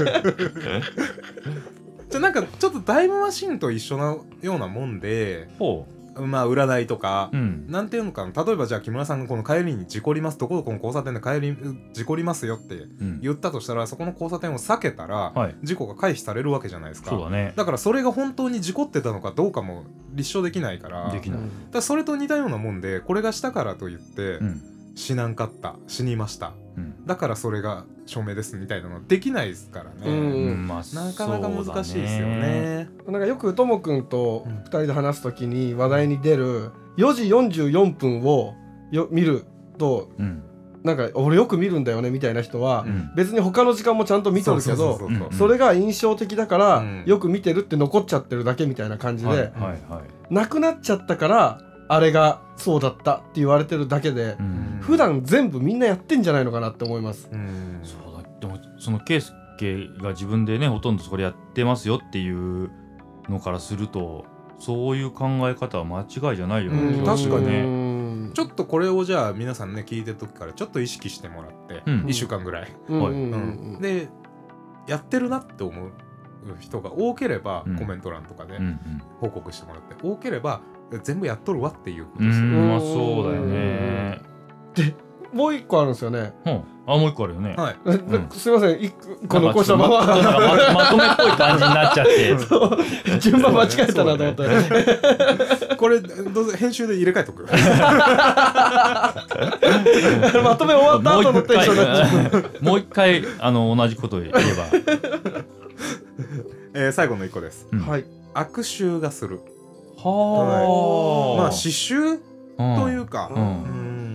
じゃなんかちょっとタイムマシンと一緒なようなもんで、ほうまあ占いとか、うん、なんていうのかな、例えばじゃあ木村さんがこの帰りに事故ります、どこどこの交差点で帰り事故りますよって言ったとしたら、うん、そこの交差点を避けたら、はい、事故が回避されるわけじゃないですか。 そうだね。 だからそれが本当に事故ってたのかどうかも立証できないから、 できない。 だからそれと似たようなもんで、これがしたからといって、うん、死なんかった死にました、うん、だからそれが証明ですみたいなのできないですからね、うん、まあ、なかなか難しいですよね。 なんかよくともくんとふたりで話すときに話題に出るよじよんじゅうよんぷんをよ見ると、うん、なんか俺よく見るんだよねみたいな人は、うん、別に他の時間もちゃんと見とるけどそれが印象的だから、うん、よく見てるって残っちゃってるだけみたいな感じで、はいはいはい、なくなっちゃったからあれがそうだったって言われてるだけで、うん、普段全部みんなやってんじゃないのかなって思います、うん、 そうだ。でもそのケイスケが自分でねほとんどそれやってますよっていうのからするとそういう考え方は間違いじゃないよね、うん、 確かにね。ちょっとこれをじゃあ皆さんね聞いてる時からちょっと意識してもらって、うん、いっしゅうかんぐらい、うんうんうん、でやってるなって思う人が多ければ、 うん、 コメント欄とかでうんうん、 報告してもらって、多ければ全部やっとるわっていうことですよ。 うん、まあそうだよね。 でもう一個あるんですよね。 うん、あもう一個あるよね。 はい、 うん、すいません、一個残したままま, ま, まとめっぽい感じになっちゃって順番間違えたなと思って、ね、 これどうぞ編集で入れ替えとくまとめ終わった後のテンションになっちゃう。 もう一回あの同じことを言えばえー、最後の一個です、 うん、 はい、 悪臭がする。 はあ、まあ刺臭というか、 うんうん、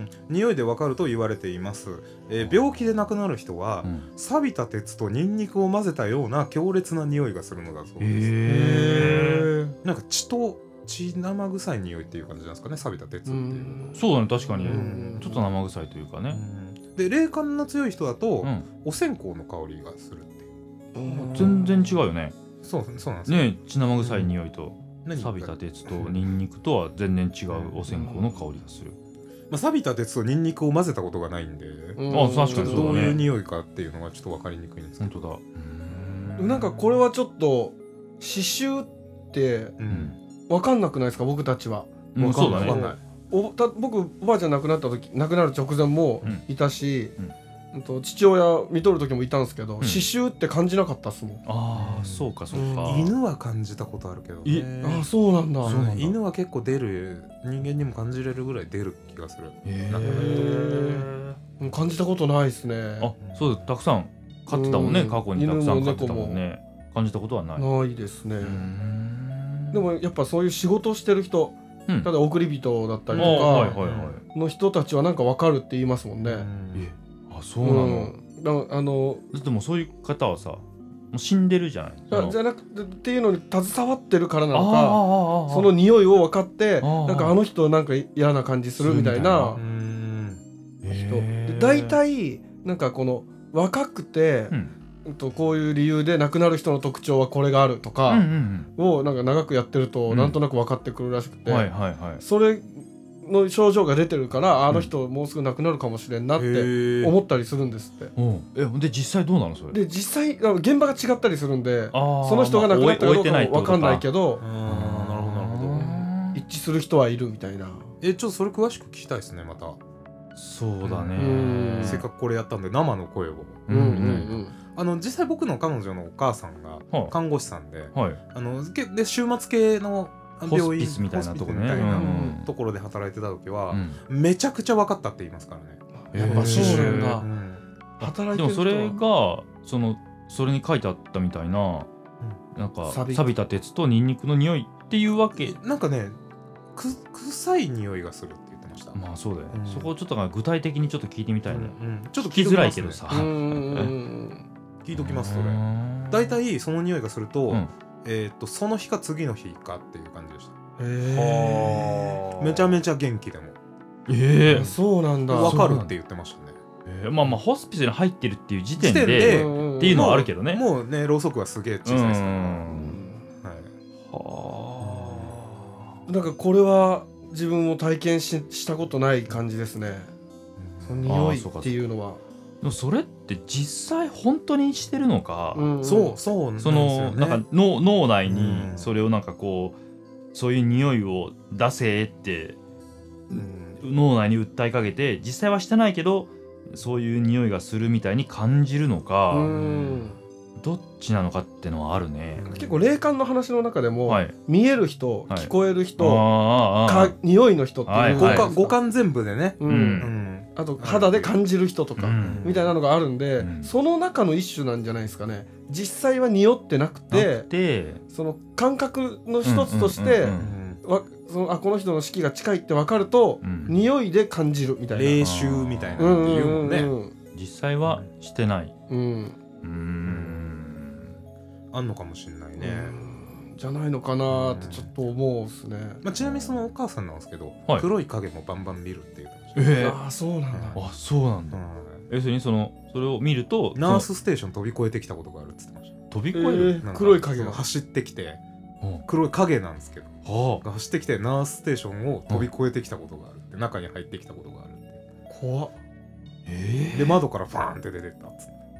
匂いでわかると言われています、えー、病気で亡くなる人は、うん、錆びた鉄とニンニクを混ぜたような強烈な匂いがするのだそうです。 へー、 なんか血と血生臭い匂いっていう感じなんですかね、錆びた鉄っていうのは。 そうだね、確かにちょっと生臭いというかね。 で霊感の強い人だと、うん、お線香の香りがするっていう。 全然違うよね。 そうそうなんですよね。血生臭い匂いと、うん、錆びた鉄とニンニクとは全然違うお線香の香りがする。 まあ、錆びた鉄とニンニクを混ぜたことがないんで、 あ、確かにそうだね。 どういう匂いかっていうのがちょっと分かりにくいんですけど。 本当だ。なんかこれはちょっと刺繍って分かんなくないですか、僕たちは。 うん、そうだね。 おた僕おばあちゃん亡くなった時、亡くなる直前もいたし、うん、と父親見とる時もいたんですけど、うん、刺繍って感じなかったっすもん。 ああ、そうかそうか、 うん、犬は感じたことあるけどね。 ああ、そうなんだ。 そうなんだ。犬は結構出る、人間にも感じれるぐらい出る気がする。へえ。感じたことないですね。 あ、そう、たくさん飼ってたもんね、うん、過去にたくさん飼ってたもんね。感じたことはない。 ないですね。でもやっぱそういう仕事をしてる人、うん、ただ送り人だったりとかの人たちはなんか分かるって言いますもんね。 え、あ、そうなの。 うん、だあのでもそういう方はさ、もう死んでるじゃない。 じゃなくてっていうのに携わってるからなのか、その匂いを分かってなんかあの人なんか嫌な感じするみたいな人で、大体なんかこの若くて、うんとこういう理由で亡くなる人の特徴はこれがあるとかをなんか長くやってるとなんとなく分かってくるらしくて、それの症状が出てるからあの人もうすぐ亡くなるかもしれんなって思ったりするんですって。 え、で実際どうなのそれ？ で実際現場が違ったりするんで、その人が亡くなったかどうかも分かんないけど、一致する人はいるみたいな。 え、ちょっとそれ詳しく聞きたいですね、また。 そうだね、 せっかくこれやったんで生の声を。あの実際僕の彼女のお母さんが看護師さんで、はい、あので週末系の病院、 ホスピスみたいなところね、 ところで働いてた時は、うん、めちゃくちゃ分かったって言いますからね。 やっぱそうなんだ。うん、 働いてる人はでもそれがそのそれに書いてあったみたいな、うん、なんか錆びた鉄とニンニクの匂いっていうわけ。 なんかね、く臭い匂いがするって言ってました。 まあそうだよね、うん、そこをちょっと具体的にちょっと聞いてみたいね、うんうん、ちょっと聞きづらいけどさ、 聞いときますそれ。だいたいその匂いがすると、うん、えっとその日か次の日かっていう感じでした。へー。めちゃめちゃ元気でも。 えー、そうなんだ。 分かるって言ってましたね。 えー、まあまあホスピスに入ってるっていう時点でっていうのはあるけどね。 もうね、ろうそくはすげえ小さいですから。はい。 はあ。なんかこれは自分も体験 し, したことない感じですね。その匂いっていうのは。 でもそれって実際本当にしてるのか、 うん、そうそうなんですよね。 そのなんか 脳, 脳内にそれをなんかこうそういう匂いを出せって、うん、脳内に訴えかけて実際はしてないけどそういう匂いがするみたいに感じるのか、うん、どっちなのかってのはあるね。 結構霊感の話の中でも、はい、見える人、はい、聞こえる人、 あか匂いの人っていう、はいはい、五感全部でね、うんうん、 あと肌で感じる人とか、うん、みたいなのがあるんで、うん、その中の一種なんじゃないですかね。実際は匂ってなくて、その感覚の一つとしてこの人の式が近いって分かると、うん、匂いで感じるみたいな、 霊臭みたいなっていうもんね、うんうんうん、 実際はしてない、 うん、 うーんあんのかもしれないね、 じゃないのかなってちょっと思うっすね、 まあ、ちなみにそのお母さんなんですけど、はい、黒い影もバンバン見るって言ってました、 えー、 ああそうなんだ、 あそうなんだ、要するにそのそれを見るとナースステーション飛び越えてきたことがあるって言ってました。 飛び越える、 えー、黒い影が走ってきて、黒い影なんですけど、はあ、走ってきてナースステーションを飛び越えてきたことがあるって、中に入ってきたことがあるって。 怖っ。 えー、 で窓からファーンって出てったっつって。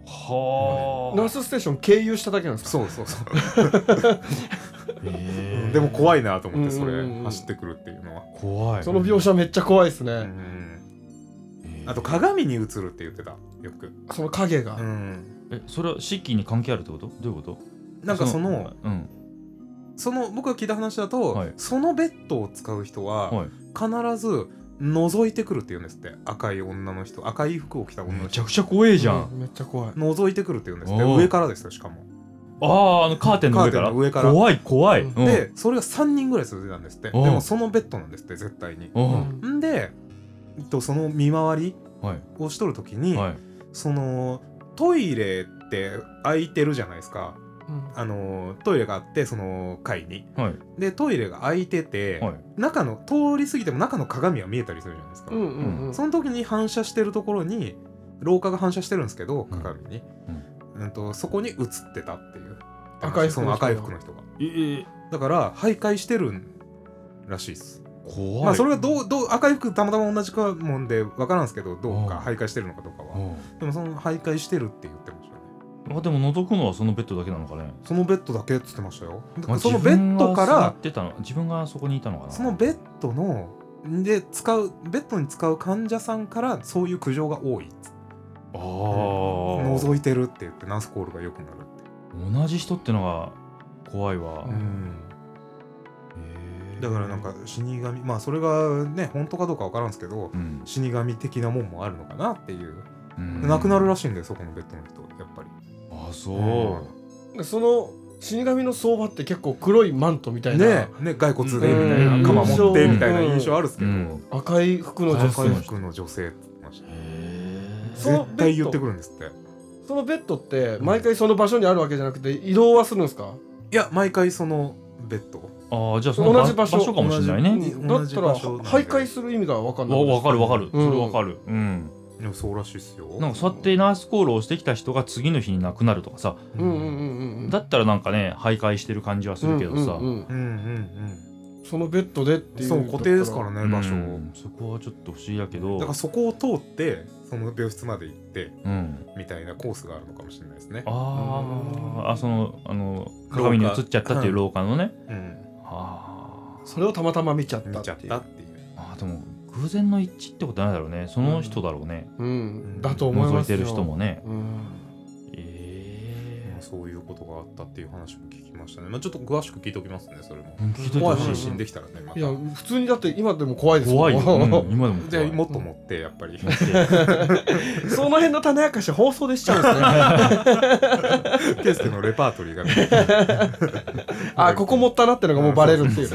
はあ。 ナースステーション経由しただけなんですか？ そうそうそうへーでも怖いなと思ってそれうんうんうん走ってくるっていうのは、 怖い。 その描写めっちゃ怖いですね、 うんへーあと鏡に映るって言ってたよく、 その影が、 うん、 え、それは四季に関係あるってこと？どういうこと？ なんかそのうんその僕が聞いた話だと、 はいそのベッドを使う人ははい。 必ず覗いてくるって言うんですって。赤い女の人、赤い服を着た女の人めちゃくちゃ怖いじゃん。 うんめっちゃ怖い。 覗いてくるって言うんですって。 おー上からですよ、しかも。 ああ、あのカーテンの上から。 カーテンの上から怖い怖い。 うんうん、 でそれがさんにんぐらい続いたんですって。でおーもそのベッドなんですって、絶対に。 うんんで、えっと、その見回りはいをしとるときに、 はい。 そのトイレって開いてるじゃないですか。 うんあのトイレがあってその階にはいでトイレが開いてて、 はい。 中の通り過ぎても中の鏡は見えたりするじゃないですか、 うんうんうんその時に反射してるところに廊下が反射してるんですけど鏡に、うんとそこに映ってたっていう赤い服の人がその赤い服の人がえー、 だから徘徊してるらしいです。 怖い。 まあそれがどうどう赤い服たまたま同じかもんで分からんですけどどうか徘徊してるのかどうかはうんでもその徘徊してるって言ってましたね。 あ、でも覗くのはそのベッドだけなのかね。 そのベッドだけっつってましたよ。 まあそのベッドか自分が座らってたの自分がそこにいたのかな。 そのベッドので使うベッドに使う患者さんからそういう苦情が多いっつってああ、 覗いてるって言ってナースコールが良くなるって同じ人ってのが怖いわ。 うんへーだからなんか死神まあそれがね本当かどうか分からんすけどうん死神的なもんもあるのかなっていううん亡くなるらしいんだよそこのベッドの人やっぱり。 あ、そうう。 でその死神の相場って結構黒いマントみたいな、 ねね骸骨でみたいうんな鎌持ってみたいなうん印象あるっすけど、 うん赤い服の女赤い性。 服の女性って言ってました。 へその絶対言ってくるんですって。 そのベッドって毎回その場所にあるわけじゃなくて移動はするんですか？ いや毎回そのベッドーあー、じゃあその同じ場所かもしれないね。 うん同じだったら場所なんで徘徊する意味が分かんない。 わ、わかるわかる。そうんれわかる。うん。 でもそうらしいっすよ。 なんかそうやってナースコールをしてきた人が次の日に亡くなるとかさ、 うんうんうんうん。 だったらなんかね徘徊してる感じはするけどさ、 うんうんうんうんうんそのベッドでっていう。 うんそう固定ですからねうん場所。 そこはちょっと不思議だけど、 だからそこを通ってその病室まで行ってうん、 みたいなコースがあるのかもしれないですね。 あーあ、そのあの鏡に映っちゃったっていう廊下のね、 うん、 あーそれをたまたま見ちゃった見ちゃっっていう。 たっていう。 あー、でも偶然の一致ってことないだろうね。その人だろうね、 うん。だと思いますよ。 覗いてる人もね。 うん。 えまあそういうことがあったっていう話も聞きましたね。まあちょっと詳しく聞いておきますねそれも。 ー、聞いといて怖いほしい話できたらねまた。 いや普通にだって今でも怖いですもん。 怖いよ、うん、今でも怖い。 でもっと持ってやっぱりその辺の種明かし放送でしちゃうんですね。 ケースケのレパートリーがねあ、ここ持ったなってのがもうバレるっていう。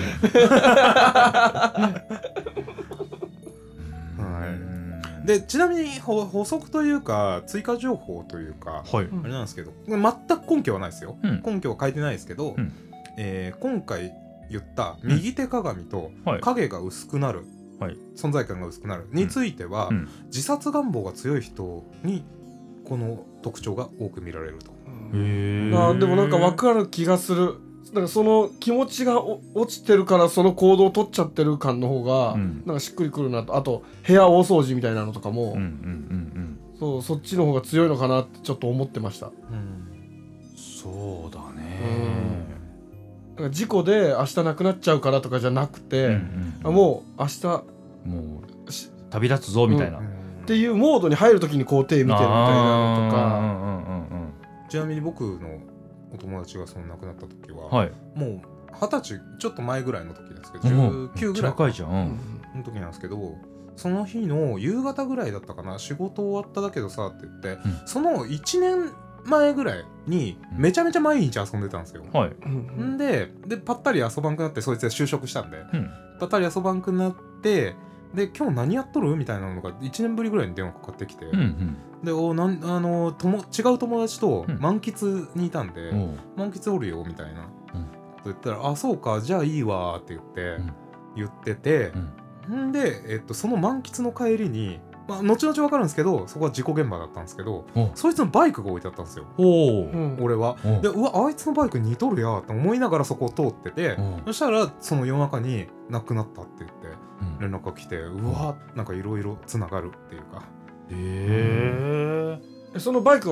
はいでちなみにほ補足というか追加情報というかはい、 あれなんですけど全く根拠はないですよ、 うん根拠は書いてないですけど、 うんえー今回言った右手鏡とはい影が薄くなる、 はい存在感が薄くなるについては、 うん自殺願望が強い人にこの特徴が多く見られると。 へあーでもなんか分かる気がする。なんかその気持ちがお落ちてるからその行動を取っちゃってる感の方がうんなんかしっくりくるなと。あと部屋大掃除みたいなのとかも、 うんうんうんそうそっちの方が強いのかなってちょっと思ってました。 うん、そうだうんね。 だから事故で明日亡くなっちゃうからとかじゃなくて、 うんうんあもう明日もうし旅立つぞみたいな、 うんっていうモードに入るときにこう手見てるみたいなのとか。 うんうんうんちなみに僕のお友達がその亡くなった時は、 うん、はい、 もう二十歳ちょっと前ぐらいの時ですけどもうじゅうきゅうぐらい若いじゃん、うんの時なんですけどその日の夕方ぐらいだったかな仕事終わっただけどさって言って、 うんそのいちねんまえぐらいにめちゃめちゃ毎日遊んでたんですよ。 はい、 うんんででぱったり遊ばんくなってそいつで就職したんでうんぱったり遊ばんくなってで今日何やっとるみたいなのがいちねんぶりぐらいに電話かかってきて、 うんうんでおなんあのとも違う友達とうん満喫にいたんで、 おう満喫おるよみたいな、 うんと言ったらあそうかじゃあいいわって言って、 うん言っててう、んんで、えっと、その満喫の帰りに、まあ、後々分かるんですけどそこは事故現場だったんですけどおそいつのバイクが置いてあったんですよおううん俺は。 おうでうわあいつのバイク似とるやって思いながらそこを通ってておうそしたらその夜中に亡くなったって言ってうん連絡が来てうわなんかいろいろつながるっていうかへえそのバイクは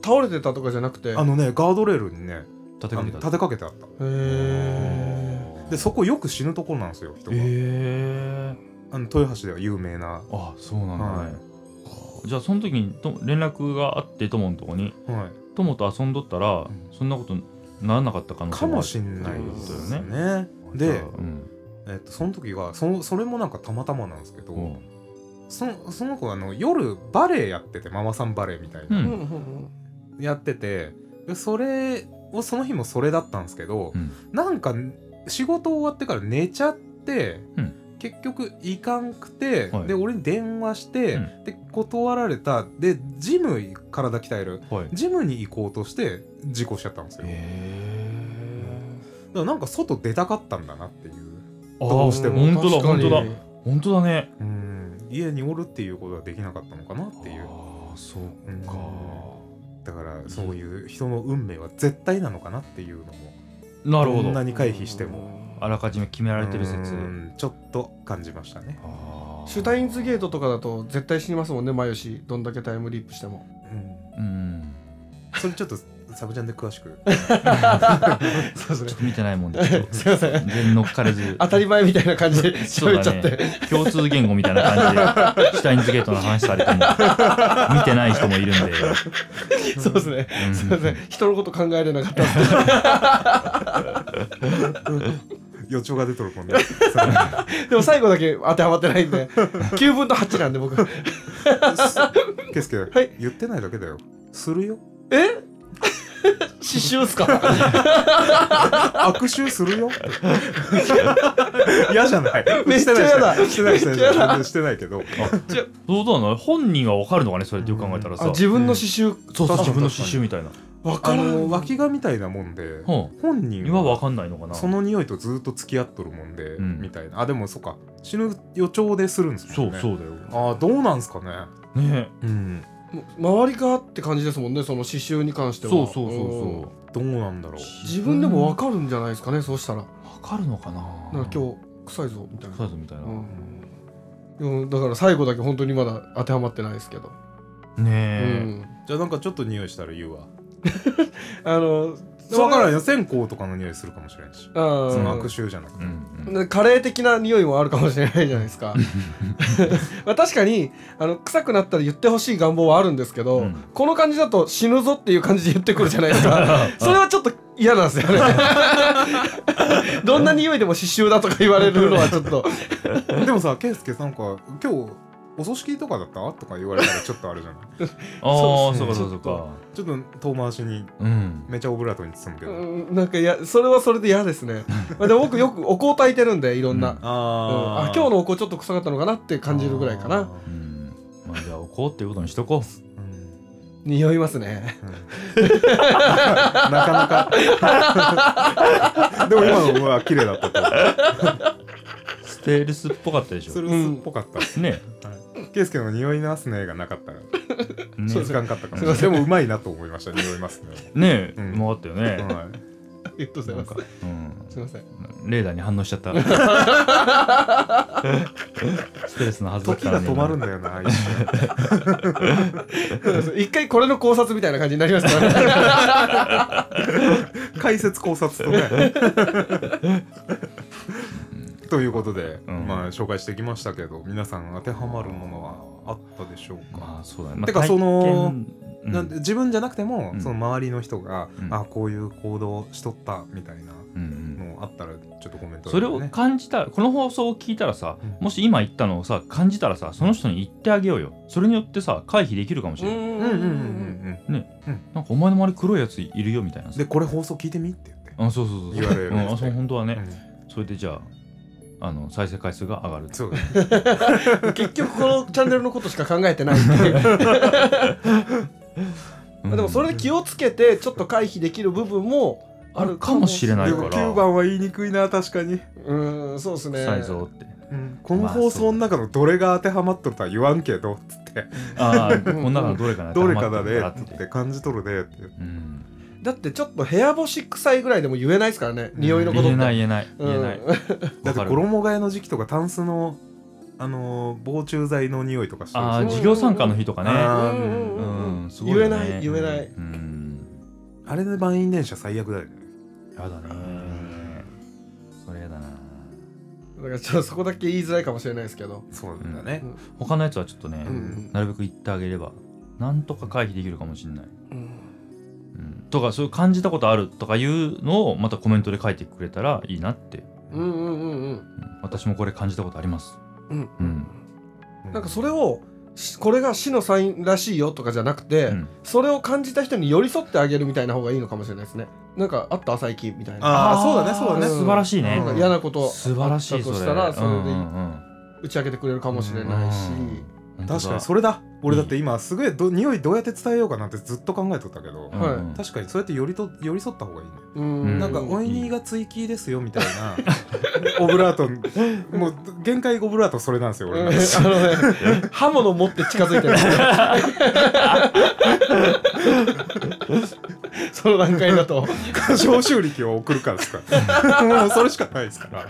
倒れてたとかじゃなくて、 あのねガードレールにね立てかけた。 立てかけてあった。 へえ。 でそこよく死ぬところなんですよ人が。 へえ。 あの豊橋では有名な。 あ、そうなんだね、 はい、 じゃあその時にと連絡があって友のとこに、 はい、 友と遊んどったら、うん、そんなことならなかった可能性かもしんないですね。ねで、うん、えっと、その時は そ, それもなんかたまたまなんですけど、うん、そ, その子はあの夜バレエやってて、ママさんバレエみたいな、うん、やってて、それをその日もそれだったんですけど、うん、なんか仕事終わってから寝ちゃって、うん、結局行かんくて、はい、で俺に電話して、うん、で断られた。でジム体鍛える、はい、ジムに行こうとして事故しちゃったんですよ。へー。だからなんか外出たかったんだなっていう。どうしても。 本当だ本当だ本当だね。 うん、家におるっていうことはできなかったのかなっていう。 ああ、そうか、 うん。だからそういう人の運命は絶対なのかなっていうのも、 なるほど、 どんなに回避してもあらかじめ決められてる説、 ちょっと感じましたね。 あ、シュタインズゲートとかだと絶対死にますもんね、マヨシ。どんだけタイムリープしても。うん、うん、 それちょっとサブちゃんで詳しくそうですね、ちょっと見てないもんですいません、全然乗っかれず当たり前みたいな感じで喋っちゃって、ね、 共通言語みたいな感じでシュタインズゲートの話されても見てない人もいるんでそうですね、うん、すいません、人のこと考えれなかった予兆が出とるもんねでも最後だけ当てはまってないんできゅうぶんのはちなんで僕ケスケ、はい、言ってないだけだよ。するよ。 え刺繍っすか握手するよ嫌じゃない。 めっちゃ嫌だ。 してないしてないしてないしてないけど、 じゃどうだな、本人は分かるのかね、それってよく考えたらさ、 自分の刺繍、 そうそう、自分の刺繍みたいな、 分かる。脇がみたいなもんで、本人は分かんないのかな、 その匂いとずっと付き合っとるもんでみたいな。あ、でもそっか、死ぬ予兆でするんですもんね。 そうそうだよ。 あ、どうなんすかね。 ね、 うん。 周りがって感じですもんね、その刺繍に関しては。 そうそうそうそう。 どうなんだろう。 自分でも分かるんじゃないですかね、そうしたら。 分かるのかな。 なんか今日臭いぞみたいな。 臭いぞみたいな。 うん、だから最後だけ本当にまだ当てはまってないですけど。 ねえ、 うん。じゃあなんかちょっと匂いしたら言うわ。 あの。 分からんよ、線香とかの匂いするかもしれないし、その悪臭じゃなくて、 うんうん、カレー的な匂いもあるかもしれないじゃないですかまあ確かにあの臭くなったら言ってほしい願望はあるんですけど、うん、この感じだと死ぬぞっていう感じで言ってくるじゃないですかそれはちょっと嫌なんですよねどんな匂いでも刺繍だとか言われるのはちょっとでもさ、ケイスケなんか今日お葬式とかだったとか言われたらちょっとあるじゃないああ、そうかそうか、 ちょっと遠回しにめちゃオブラートに包むけど、 うん、なんかやそれはそれで嫌ですねまあでも僕よくお香炊いてるんで、いろんな、うん、あ、うん、あ、今日のお香ちょっと臭かったのかなって感じるぐらいかな。うん、 まあ、じゃあお香っていうことにしとこう。 匂いますね、 うん、なかなかでも今のは綺麗だったとステールスっぽかったでしょ。 ステールスっぽかった、うん、ね。ケイスケの匂いますねがなかったら気づかんかったかもしれない。でもうまいなと思いました。匂いますね。ねえ、うまかったよね。はい、 ありがとうございます。うん、すみません。 レーダーに反応しちゃった。ストレスのはずだったのに。時が止まるんだよな。 一回これの考察みたいな感じになりますからね。 解説考察とね。ということで、うん、まあ紹介してきましたけど、皆さん当てはまるものはあったでしょうか。 まあそうだね。まあ、 てかその、うん、なん自分じゃなくても、うん、その周りの人が、うん、あ、こういう行動しとったみたいなのあったらちょっとコメント、ね、 それを感じたら、この放送を聞いたらさ、うん、もし今言ったのをさ感じたらさ、その人に言ってあげようよ。それによってさ回避できるかもしれない。うんうんうんうんね、うん、なんかお前の周り黒いやついるよみたいな。 でこれ放送聞いてみって言って。 あ、そうそうそう。 言われる、 うん、あ、そう本当はね。うん、それでじゃあ。あの再生回数が上がる。 そう結局このチャンネルのことしか考えてないんででもそれで気をつけてちょっと回避できる部分もあるかもしれないから。 きゅうばんは言いにくいな、確かに。 うん、そうですね。 サイズをって、 うん、この放送の中のどれが当てはまっとるとは言わんけどつってああ、この中のどれかなどれかだねって感じ取るねって、うん、 だってちょっと部屋干し臭いぐらいでも言えないですからね、匂いのことって。 言えない言えない言えない、うん、 だって衣替えの時期とかタンスのあのー、防虫剤の匂いとかしてる。 ああ、授業参観の日とかね。 うんうん、すごいよね。言えない言えない、うん、 あれで満員電車最悪だよね。 やだね、それやだな。 だからちょっとそこだけ言いづらいかもしれないですけど。 そうだね、 うん、他のやつはちょっとね、うん、なるべく言ってあげればなんとか回避できるかもしれない、うんうん、とかそういう感じたことあるとかいうのをまたコメントで書いてくれたらいいなって。うんうんうんうん、私もこれ感じたことあります、うんうん、 なんかそれをこれが死のサインらしいよとかじゃなくて、うん、それを感じた人に寄り添ってあげるみたいな方がいいのかもしれないですね。なんかあった最近みたいな。 ああ、そうだねそうだね、 素晴らしいね。 なんか嫌なこと素晴らしいとしたらそれで打ち明けてくれるかもしれないし、 確かにそれだ。俺だって今すごいど匂いどうやって伝えようかなってずっと考えとったけど、はい、確かにそうやって寄りと寄り添った方がいいね。うん、なんかおいにが追記ですよみたいなオブラート、もう限界オブラートそれなんですよ俺の、うん、あのね刃物持って近づいてるその段階だと消臭力を送るからですかもうそれしかないですから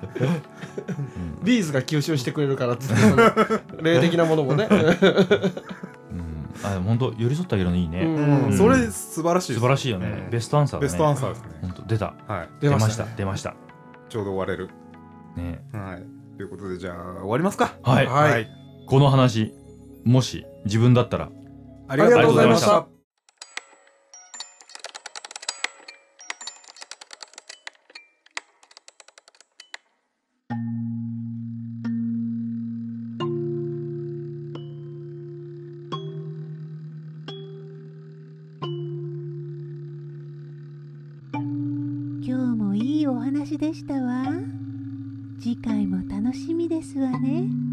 ビーズが吸収してくれるからって霊的なものもねうん、 あ、本当寄り添ってあげるのいいね、 うんうん、それ素晴らしいです。 素晴らしいよね、うん、ベストアンサーだね。 ベストアンサーですね。 本当出た、 はい、 出ました出ました。 ちょうど終われるね。はい、ということでじゃあ終わりますか。 はい、はいはい、この話もし自分だったら。 ありがとうございました。 今日もいいお話でしたわ。次回も楽しみですわね。